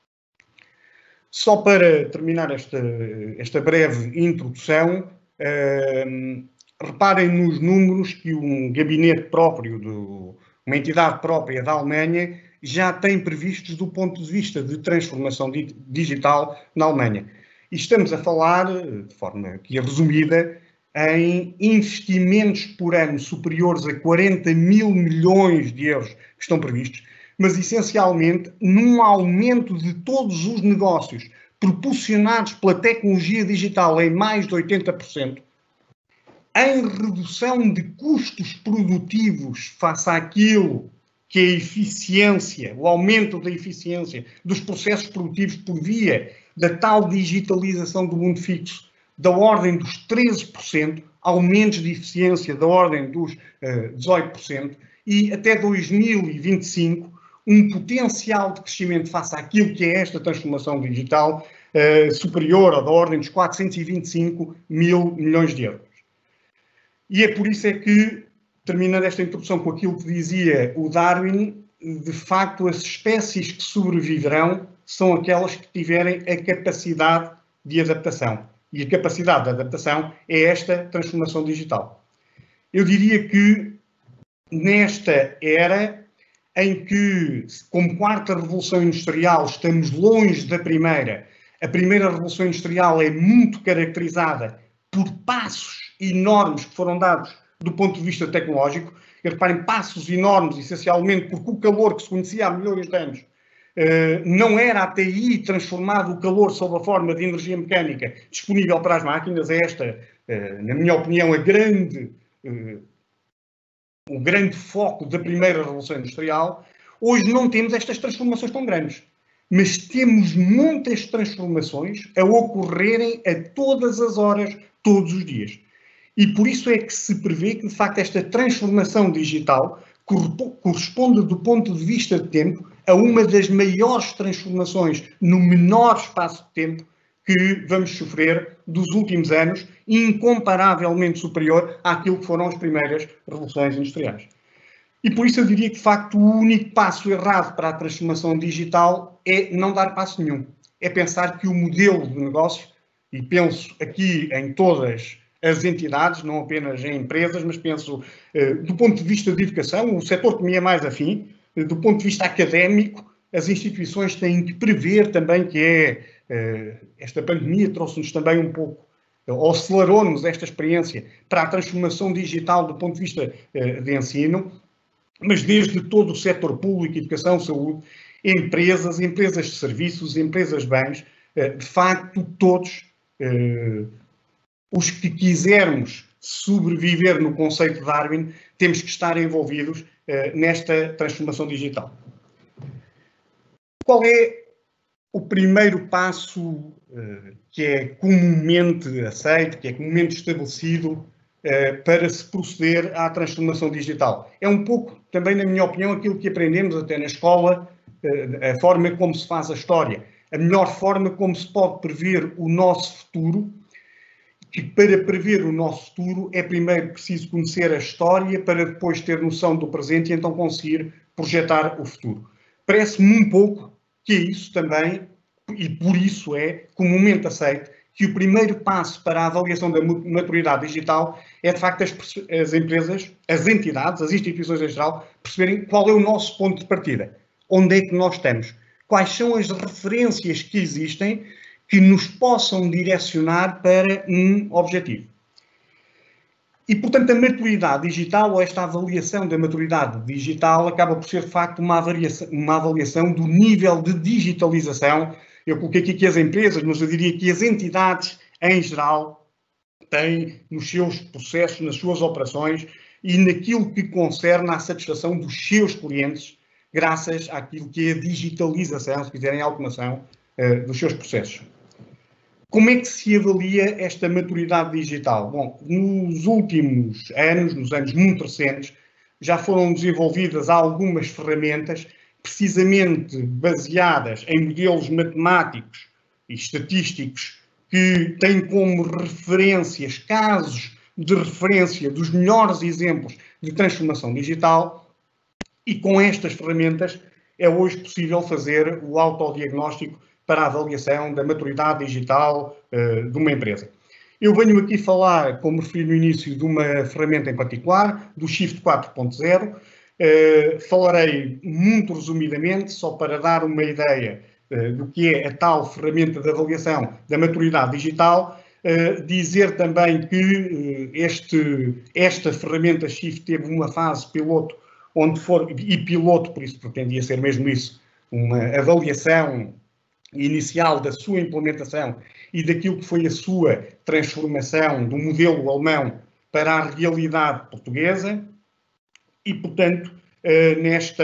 D: Só para terminar esta, esta breve introdução, uh, reparem nos números que um gabinete próprio, de, uma entidade própria da Alemanha, já tem previstos do ponto de vista de transformação di digital na Alemanha. E estamos a falar, de forma aqui resumida, em investimentos por ano superiores a quarenta mil milhões de euros que estão previstos, mas essencialmente num aumento de todos os negócios proporcionados pela tecnologia digital em mais de oitenta por cento, em redução de custos produtivos face àquilo que é a eficiência, o aumento da eficiência dos processos produtivos por via da tal digitalização do mundo fixo, da ordem dos treze por cento, aumentos de eficiência da ordem dos uh, dezoito por cento, e até dois mil e vinte e cinco, um potencial de crescimento face àquilo que é esta transformação digital uh, superior ou da ordem dos quatrocentos e vinte e cinco mil milhões de euros. E é por isso é que, terminando esta introdução com aquilo que dizia o Darwin, de facto as espécies que sobreviverão são aquelas que tiverem a capacidade de adaptação. E a capacidade de adaptação é esta transformação digital. Eu diria que nesta era em que, como quarta revolução industrial, estamos longe da primeira. A primeira revolução industrial é muito caracterizada por passos enormes que foram dados do ponto de vista tecnológico. E reparem, passos enormes, essencialmente, porque o calor que se conhecia há milhões de anos uh, não era a T I transformado o calor sob a forma de energia mecânica disponível para as máquinas. É esta, uh, na minha opinião, a grande, uh, o grande foco da primeira Revolução Industrial. Hoje não temos estas transformações tão grandes, mas temos muitas transformações a ocorrerem a todas as horas, todos os dias. E por isso é que se prevê que, de facto, esta transformação digital corresponde, do ponto de vista de tempo, a uma das maiores transformações no menor espaço de tempo que vamos sofrer dos últimos anos, incomparavelmente superior àquilo que foram as primeiras revoluções industriais. E por isso eu diria que, de facto, o único passo errado para a transformação digital é não dar passo nenhum. É pensar que o modelo de negócio, e penso aqui em todas as entidades, não apenas em empresas, mas penso eh, do ponto de vista de educação, o setor que me é mais afim, eh, do ponto de vista académico, as instituições têm que prever também que é, eh, esta pandemia trouxe-nos também um pouco, ou acelerou-nos esta experiência para a transformação digital do ponto de vista eh, de ensino, mas desde todo o setor público, educação, saúde, empresas, empresas de serviços, empresas de bens, eh, de facto todos eh, os que quisermos sobreviver no conceito de Darwin, temos que estar envolvidos uh, nesta transformação digital. Qual é o primeiro passo uh, que é comumente aceito, que é comumente estabelecido uh, para se proceder à transformação digital? É um pouco, também na minha opinião, aquilo que aprendemos até na escola, uh, a forma como se faz a história, a melhor forma como se pode prever o nosso futuro, que para prever o nosso futuro é primeiro preciso conhecer a história para depois ter noção do presente e então conseguir projetar o futuro. Parece-me um pouco que é isso também, e por isso é comumente aceito, que o primeiro passo para a avaliação da maturidade digital é, de facto, as, as empresas, as entidades, as instituições em geral, perceberem qual é o nosso ponto de partida, onde é que nós estamos, quais são as referências que existem que nos possam direcionar para um objetivo. E, portanto, a maturidade digital, ou esta avaliação da maturidade digital, acaba por ser, de facto, uma avaliação, uma avaliação do nível de digitalização. Eu coloquei aqui que as empresas, mas eu diria que as entidades, em geral, têm nos seus processos, nas suas operações e naquilo que concerne à satisfação dos seus clientes, graças àquilo que é a digitalização, se quiserem, a automação uh, dos seus processos. Como é que se avalia esta maturidade digital? Bom, nos últimos anos, nos anos muito recentes, já foram desenvolvidas algumas ferramentas precisamente baseadas em modelos matemáticos e estatísticos que têm como referências casos de referência dos melhores exemplos de transformação digital, e com estas ferramentas é hoje possível fazer o autodiagnóstico para a avaliação da maturidade digital uh, de uma empresa. Eu venho aqui falar, como referi no início, de uma ferramenta em particular, do Shift quatro ponto zero. Uh, falarei muito resumidamente, só para dar uma ideia uh, do que é a tal ferramenta de avaliação da maturidade digital. Uh, dizer também que uh, este, esta ferramenta Shift teve uma fase piloto, onde for, e piloto, por isso pretendia ser mesmo isso, uma avaliação inicial da sua implementação e daquilo que foi a sua transformação do modelo alemão para a realidade portuguesa e, portanto, nesta,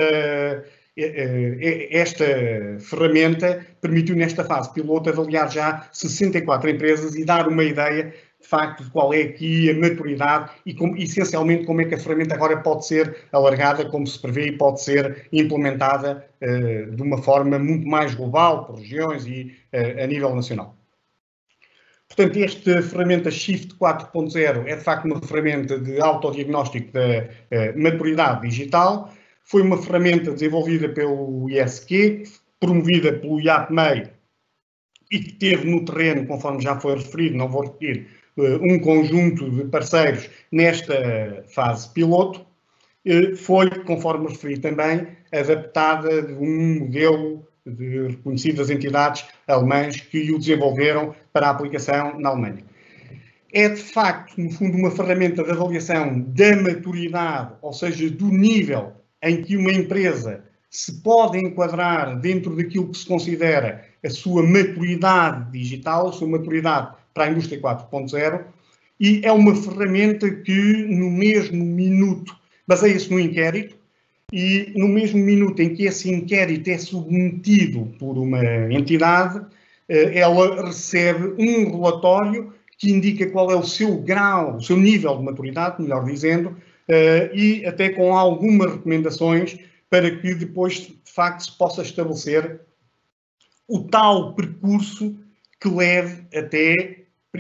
D: esta ferramenta permitiu, nesta fase piloto, avaliar já sessenta e quatro empresas e dar uma ideia, de facto, de qual é aqui a maturidade e, como, essencialmente, como é que a ferramenta agora pode ser alargada, como se prevê, e pode ser implementada uh, de uma forma muito mais global, por regiões e uh, a nível nacional. Portanto, esta ferramenta Shift quatro ponto zero é, de facto, uma ferramenta de autodiagnóstico da uh, maturidade digital. Foi uma ferramenta desenvolvida pelo I S Q, promovida pelo I A P M E I e que teve no terreno, conforme já foi referido, não vou repetir, um conjunto de parceiros nesta fase piloto. Foi, conforme referi também, adaptada de um modelo de reconhecidas entidades alemãs que o desenvolveram para a aplicação na Alemanha. é de facto, no fundo, uma ferramenta de avaliação da maturidade, ou seja, do nível em que uma empresa se pode enquadrar dentro daquilo que se considera a sua maturidade digital, a sua maturidade para a indústria quatro ponto zero, e é uma ferramenta que, no mesmo minuto, baseia-se no inquérito, e no mesmo minuto em que esse inquérito é submetido por uma entidade, ela recebe um relatório que indica qual é o seu grau, o seu nível de maturidade, melhor dizendo, e até com algumas recomendações para que depois, de facto, se possa estabelecer o tal percurso que leve até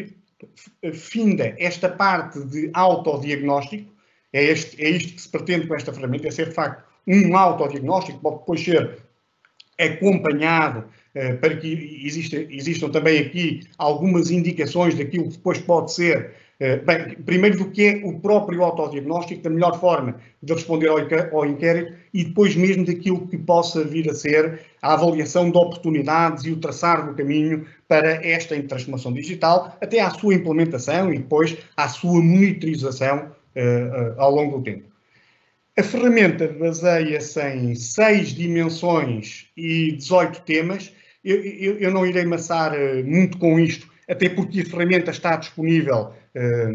D: finda esta parte de autodiagnóstico. É, este, é isto que se pretende com esta ferramenta, é ser, de facto, um autodiagnóstico, pode depois ser acompanhado uh, para que exista, existam também aqui algumas indicações daquilo que depois pode ser, uh, bem, primeiro do que é o próprio autodiagnóstico, da melhor forma de responder ao, ao inquérito, e depois mesmo daquilo que possa vir a ser a avaliação de oportunidades e o traçar do caminho para esta transformação digital, até à sua implementação e depois à sua monitorização uh, uh, ao longo do tempo. A ferramenta baseia-se em seis dimensões e dezoito temas. Eu, eu, eu não irei amassar uh, muito com isto, até porque a ferramenta está disponível uh,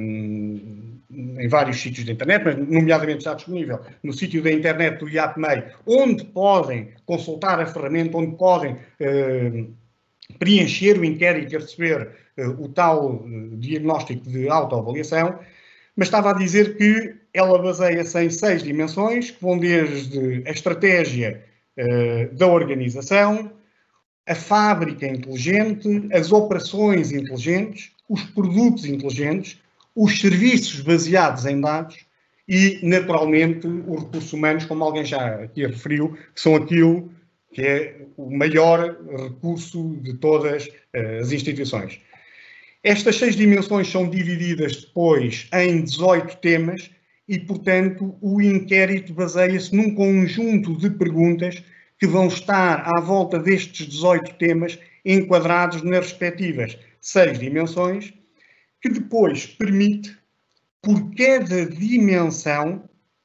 D: em vários sítios da internet, mas nomeadamente está disponível no sítio da internet do I A P M E I, onde podem consultar a ferramenta, onde podem uh, preencher o inquérito e receber uh, o tal uh, diagnóstico de autoavaliação. Mas estava a dizer que ela baseia-se em seis dimensões, que vão desde a estratégia uh, da organização, a fábrica inteligente, as operações inteligentes, os produtos inteligentes, os serviços baseados em dados e, naturalmente, os recursos humanos, como alguém já aqui referiu, que são aquilo que é o maior recurso de todas uh, as instituições. Estas seis dimensões são divididas depois em dezoito temas e, portanto, o inquérito baseia-se num conjunto de perguntas que vão estar à volta destes dezoito temas enquadrados nas respectivas seis dimensões, que depois permite, por cada dimensão,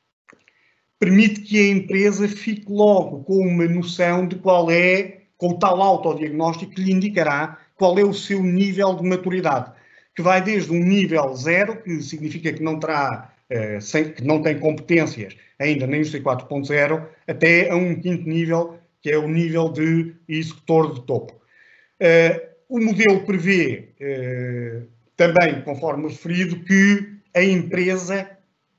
D: permite que a empresa fique logo com uma noção de qual é, com o tal autodiagnóstico que lhe indicará qual é o seu nível de maturidade, que vai desde um nível zero, que significa que não terá, eh, sem, que não tem competências ainda na indústria quatro ponto zero, até a um quinto nível, que é o nível de executor de topo. Eh, o modelo prevê, eh, também, conforme referido, que a empresa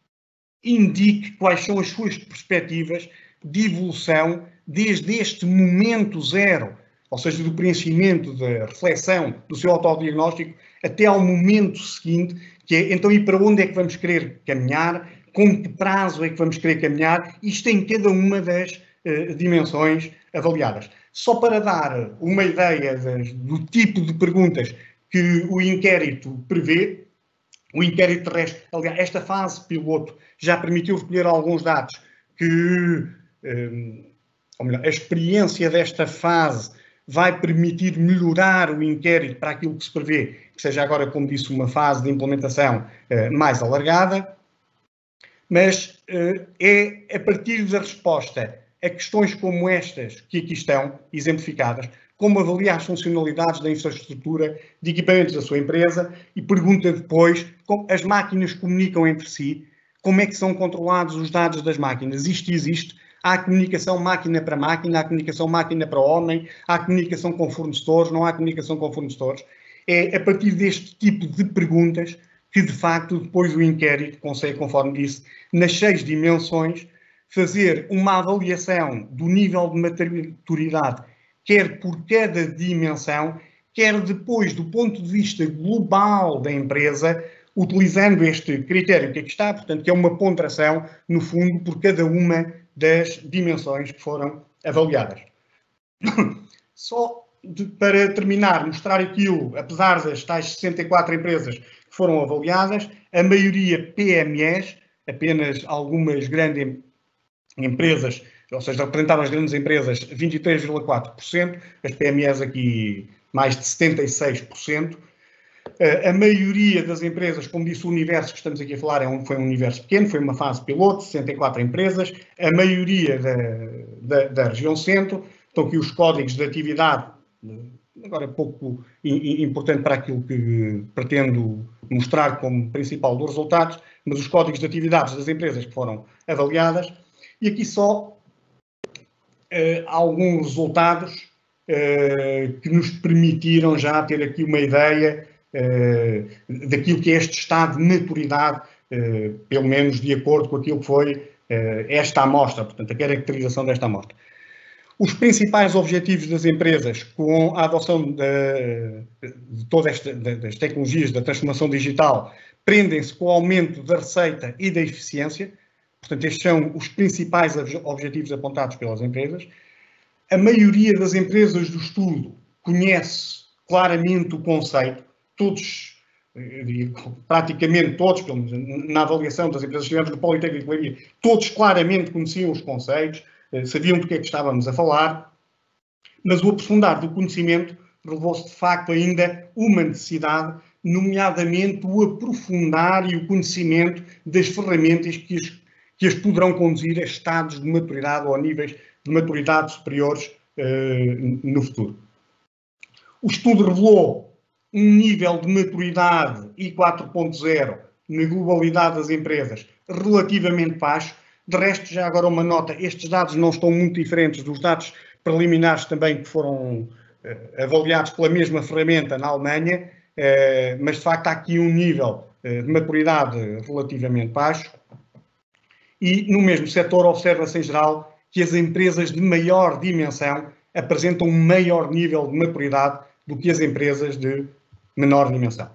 D: indique quais são as suas perspectivas de evolução desde este momento zero, ou seja, do preenchimento, da reflexão do seu autodiagnóstico, até ao momento seguinte, que é, então, e para onde é que vamos querer caminhar, com que prazo é que vamos querer caminhar, isto em cada uma das uh, dimensões avaliadas. Só para dar uma ideia das, do tipo de perguntas que o inquérito prevê, o inquérito terrestre, aliás, esta fase piloto já permitiu recolher alguns dados que, um, ou melhor, a experiência desta fase vai permitir melhorar o inquérito para aquilo que se prevê, que seja agora, como disse, uma fase de implementação uh, mais alargada, mas uh, é a partir da resposta a questões como estas que aqui estão exemplificadas, como avaliar as funcionalidades da infraestrutura de equipamentos da sua empresa e pergunta depois como as máquinas comunicam entre si, como é que são controlados os dados das máquinas. Isto existe. Há a comunicação máquina para máquina, há a comunicação máquina para homem, há a comunicação com fornecedores, não há comunicação com fornecedores. É a partir deste tipo de perguntas que, de facto, depois o inquérito consegue, conforme disse, nas seis dimensões, fazer uma avaliação do nível de maturidade, quer por cada dimensão, quer depois do ponto de vista global da empresa, utilizando este critério que aqui está, portanto, que é uma ponderação, no fundo, por cada uma das dimensões que foram avaliadas. Só de, para terminar, mostrar aquilo, apesar das tais sessenta e quatro empresas que foram avaliadas, a maioria P M Es, apenas algumas grandes empresas, ou seja, representavam as grandes empresas vinte e três vírgula quatro por cento, as P M Es aqui mais de setenta e seis por cento. a maioria das empresas, como disse, o universo que estamos aqui a falar é um, foi um universo pequeno, foi uma fase piloto, sessenta e quatro empresas, a maioria da, da, da região centro, estão aqui os códigos de atividade, agora pouco importante para aquilo que pretendo mostrar como principal dos resultados, mas os códigos de atividades das empresas que foram avaliadas, e aqui só uh, alguns resultados uh, que nos permitiram já ter aqui uma ideia uh, daquilo que é este estado de maturidade, uh, pelo menos de acordo com aquilo que foi uh, esta amostra, portanto, a caracterização desta amostra. Os principais objetivos das empresas com a adoção de, de todas esta, das tecnologias da transformação digital prendem-se com o aumento da receita e da eficiência. Portanto, estes são os principais objetivos apontados pelas empresas. A maioria das empresas do estudo conhece claramente o conceito. Todos, praticamente todos, pelo menos na avaliação das empresas que tivemos do Politécnico de Leiria, todos claramente conheciam os conceitos, sabiam do que é que estávamos a falar, mas o aprofundar do conhecimento revelou-se de facto ainda uma necessidade, nomeadamente o aprofundar e o conhecimento das ferramentas que as, que as poderão conduzir a estados de maturidade ou a níveis de maturidade superiores uh, no futuro. O estudo revelou um nível de maturidade I quatro ponto zero na globalidade das empresas relativamente baixo. De resto, já agora uma nota, estes dados não estão muito diferentes dos dados preliminares também que foram uh, avaliados pela mesma ferramenta na Alemanha, uh, mas de facto há aqui um nível uh, de maturidade relativamente baixo. E no mesmo setor observa-se em geral que as empresas de maior dimensão apresentam um maior nível de maturidade do que as empresas de menor dimensão.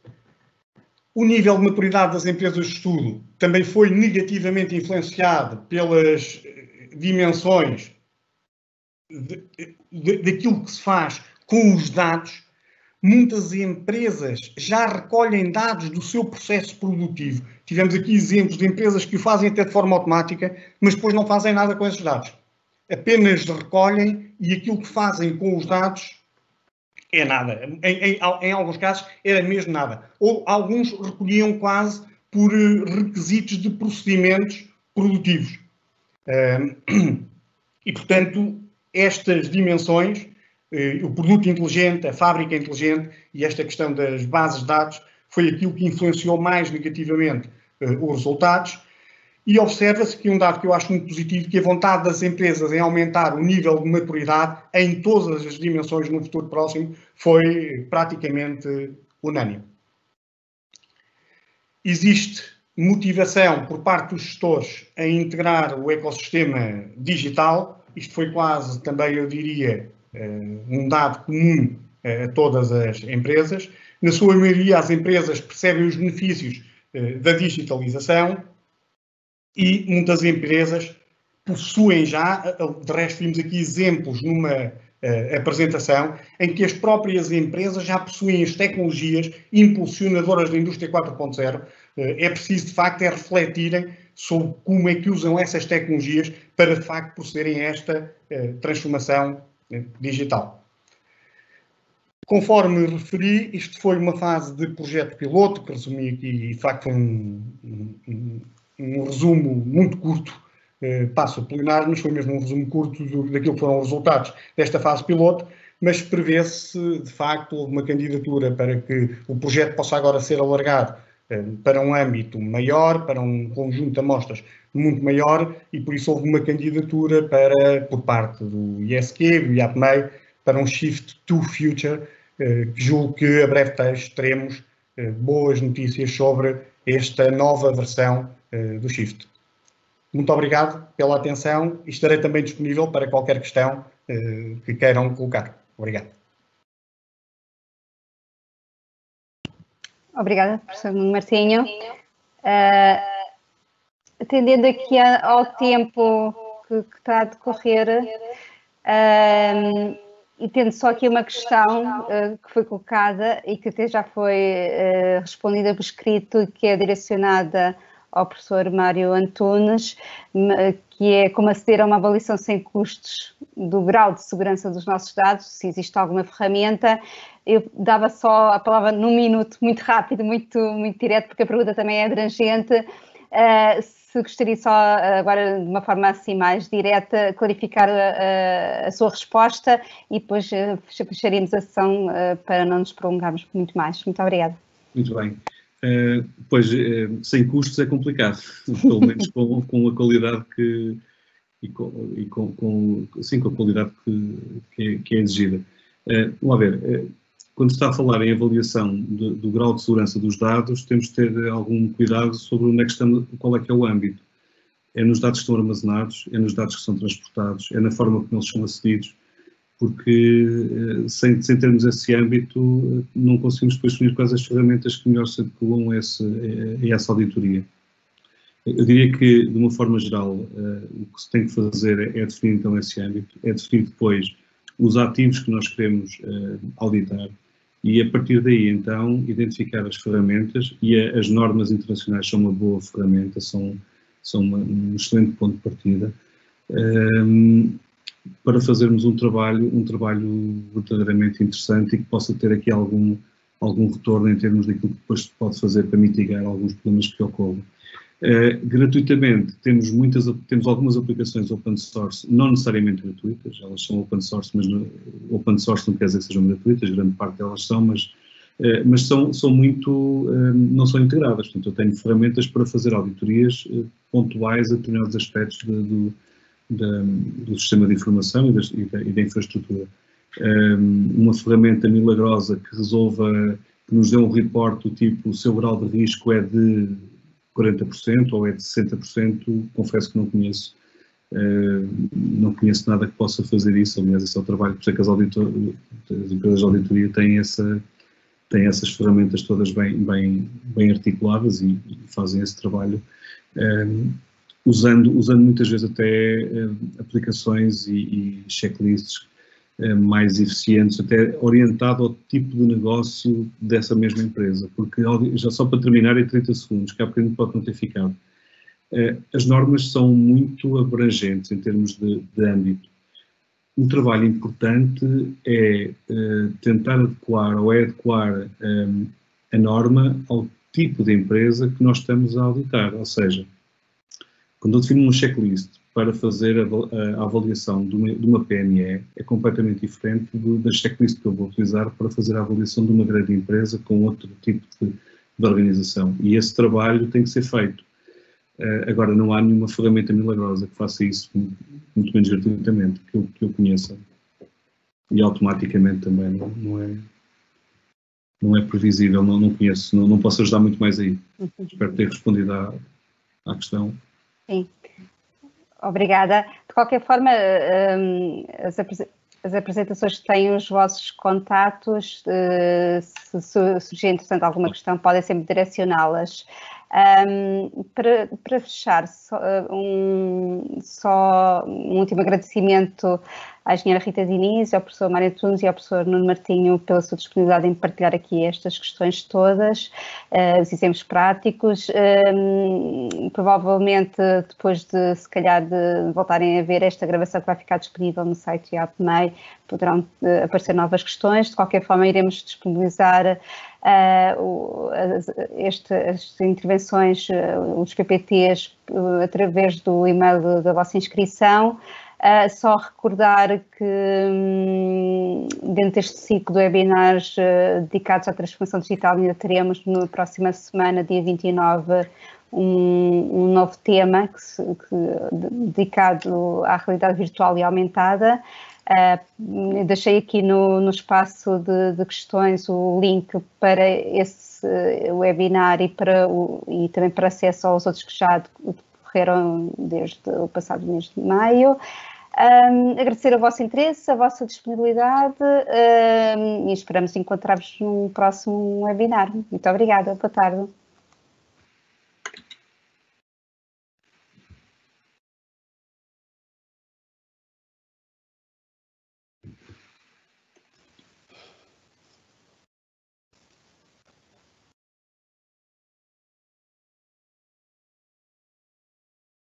D: O nível de maturidade das empresas de estudo também foi negativamente influenciado pelas dimensões de, de, daquilo que se faz com os dados. Muitas empresas já recolhem dados do seu processo produtivo. Tivemos aqui exemplos de empresas que o fazem até de forma automática, mas depois não fazem nada com esses dados. Apenas recolhem e aquilo que fazem com os dados é nada. Em, em, em alguns casos era mesmo nada. Ou alguns recolhiam quase por requisitos de procedimentos produtivos. E, portanto, estas dimensões, o produto inteligente, a fábrica inteligente e esta questão das bases de dados foi aquilo que influenciou mais negativamente os resultados. E observa-se que um dado que eu acho muito positivo, que a vontade das empresas em aumentar o nível de maturidade em todas as dimensões no futuro próximo foi praticamente unânime. Existe motivação por parte dos gestores em integrar o ecossistema digital. Isto foi quase, também eu diria, um dado comum a todas as empresas. Na sua maioria, as empresas percebem os benefícios da digitalização. E muitas empresas possuem já, de resto vimos aqui exemplos numa uh, apresentação, em que as próprias empresas já possuem as tecnologias impulsionadoras da indústria quatro ponto zero. Uh, é preciso, de facto, é refletirem sobre como é que usam essas tecnologias para, de facto, procederem a esta uh, transformação uh, digital. Conforme referi, isto foi uma fase de projeto piloto, que resumi aqui, e de facto foi um, um, um resumo muito curto, eh, passo a plenário, mas foi mesmo um resumo curto do, daquilo que foram os resultados desta fase piloto, mas prevê-se, de facto, uma candidatura para que o projeto possa agora ser alargado eh, para um âmbito maior, para um conjunto de amostras muito maior, e por isso houve uma candidatura para, por parte do I S Q, do I A P M E I, para um Shift to Future, eh, que julgo que a breve texto teremos eh, boas notícias sobre esta nova versão do Shift. Muito obrigado pela atenção e estarei também disponível para qualquer questão uh, que queiram colocar. Obrigado.
A: Obrigada, professor Martinho. Uh, atendendo aqui a, ao tempo que, que está a decorrer, uh, e tendo só aqui uma questão uh, que foi colocada e que até já foi uh, respondida por escrito, que é direcionada ao professor Mário Antunes, que é como aceder a uma avaliação sem custos do grau de segurança dos nossos dados, se existe alguma ferramenta. Eu dava só a palavra num minuto, muito rápido, muito, muito direto, porque a pergunta também é abrangente. Uh, se gostaria só, agora de uma forma assim mais direta, clarificar a, a, a sua resposta e depois uh, fecharíamos a sessão uh, para não nos prolongarmos muito mais. Muito obrigada.
C: Muito bem. Uh, pois, uh, sem custos é complicado, pelo menos com, com a qualidade que, e com, e com, com, sim, com a qualidade que, que, é, que é exigida. Uh, vamos ver, uh, quando se está a falar em avaliação do, do grau de segurança dos dados, temos de ter algum cuidado sobre onde é que estamos, qual é que é o âmbito. É nos dados que estão armazenados, é nos dados que são transportados, é na forma como eles são acedidos, porque sem, sem termos esse âmbito não conseguimos depois definir quais as ferramentas que melhor se adequam a, esse, a essa auditoria. Eu diria que, de uma forma geral, o que se tem que fazer é definir então esse âmbito, é definir depois os ativos que nós queremos auditar e, a partir daí, então, identificar as ferramentas, e a, as normas internacionais são uma boa ferramenta, são, são uma, um excelente ponto de partida, um, para fazermos um trabalho, um trabalho verdadeiramente interessante e que possa ter aqui algum, algum retorno em termos daquilo que depois se pode fazer para mitigar alguns problemas que ocorrem. Uh, gratuitamente, temos, muitas, temos algumas aplicações open source, não necessariamente gratuitas, elas são open source, mas no, open source não quer dizer que sejam gratuitas, grande parte delas são, mas, uh, mas são, são muito, uh, não são integradas. Portanto, eu tenho ferramentas para fazer auditorias uh, pontuais a determinados aspectos de, do, de, do sistema de informação e da, e da, e da infraestrutura. Um, uma ferramenta milagrosa que resolva, que nos dê um report do tipo, o seu grau de risco é de quarenta por cento ou é de sessenta por cento, confesso que não conheço, uh, não conheço nada que possa fazer isso. Aliás, esse é o trabalho, por isso é que as, auditor, as empresas de auditoria têm, essa, têm essas ferramentas todas bem, bem, bem articuladas e, e fazem esse trabalho, uh, usando, usando muitas vezes até uh, aplicações e, e checklists uh, mais eficientes, até orientado ao tipo de negócio dessa mesma empresa, porque já só para terminar em trinta segundos, que há bocadinho pode não ter ficado, uh, as normas são muito abrangentes em termos de, de âmbito. Um trabalho importante é uh, tentar adequar ou é adequar um, a norma ao tipo de empresa que nós estamos a auditar, ou seja, quando eu defino um checklist para fazer a, a avaliação de uma, de uma P M E, é completamente diferente do, da checklist que eu vou utilizar para fazer a avaliação de uma grande empresa com outro tipo de, de organização. E esse trabalho tem que ser feito. Uh, agora, não há nenhuma ferramenta milagrosa que faça isso, muito menos gratuitamente, que eu, que eu conheça. E automaticamente também, não, não, é, não é previsível, não, não conheço, não, não posso ajudar muito mais aí. Uhum. Espero ter respondido à, à questão.
A: Sim, obrigada. De qualquer forma, as, as apresentações têm os vossos contatos, se surgir, entretanto, alguma questão, podem sempre direcioná-las. Um, para, para fechar, só um, só um último agradecimento à engenheira Rita Diniz, ao professor Mário Antunes e ao professor Nuno Martinho pela sua disponibilidade em partilhar aqui estas questões todas, uh, os exemplos práticos. Um, provavelmente, depois de, se calhar, de voltarem a ver esta gravação que vai ficar disponível no site I A P M E I, poderão uh, aparecer novas questões. De qualquer forma, iremos disponibilizar Uh, as, este, as intervenções, uh, os P P Ts, uh, através do e-mail da vossa inscrição. Uh, só recordar que um, dentro deste ciclo de webinars uh, dedicados à transformação digital ainda teremos na próxima semana, dia vinte e nove, um, um novo tema que se, que, dedicado à realidade virtual e aumentada. Uh, deixei aqui no, no espaço de, de questões o link para esse webinar e, para o, e também para acesso aos outros que já decorreram desde o passado mês de maio. Um, agradecer o vosso interesse, a vossa disponibilidade um, e esperamos encontrar-vos num próximo webinar. Muito obrigada, boa tarde.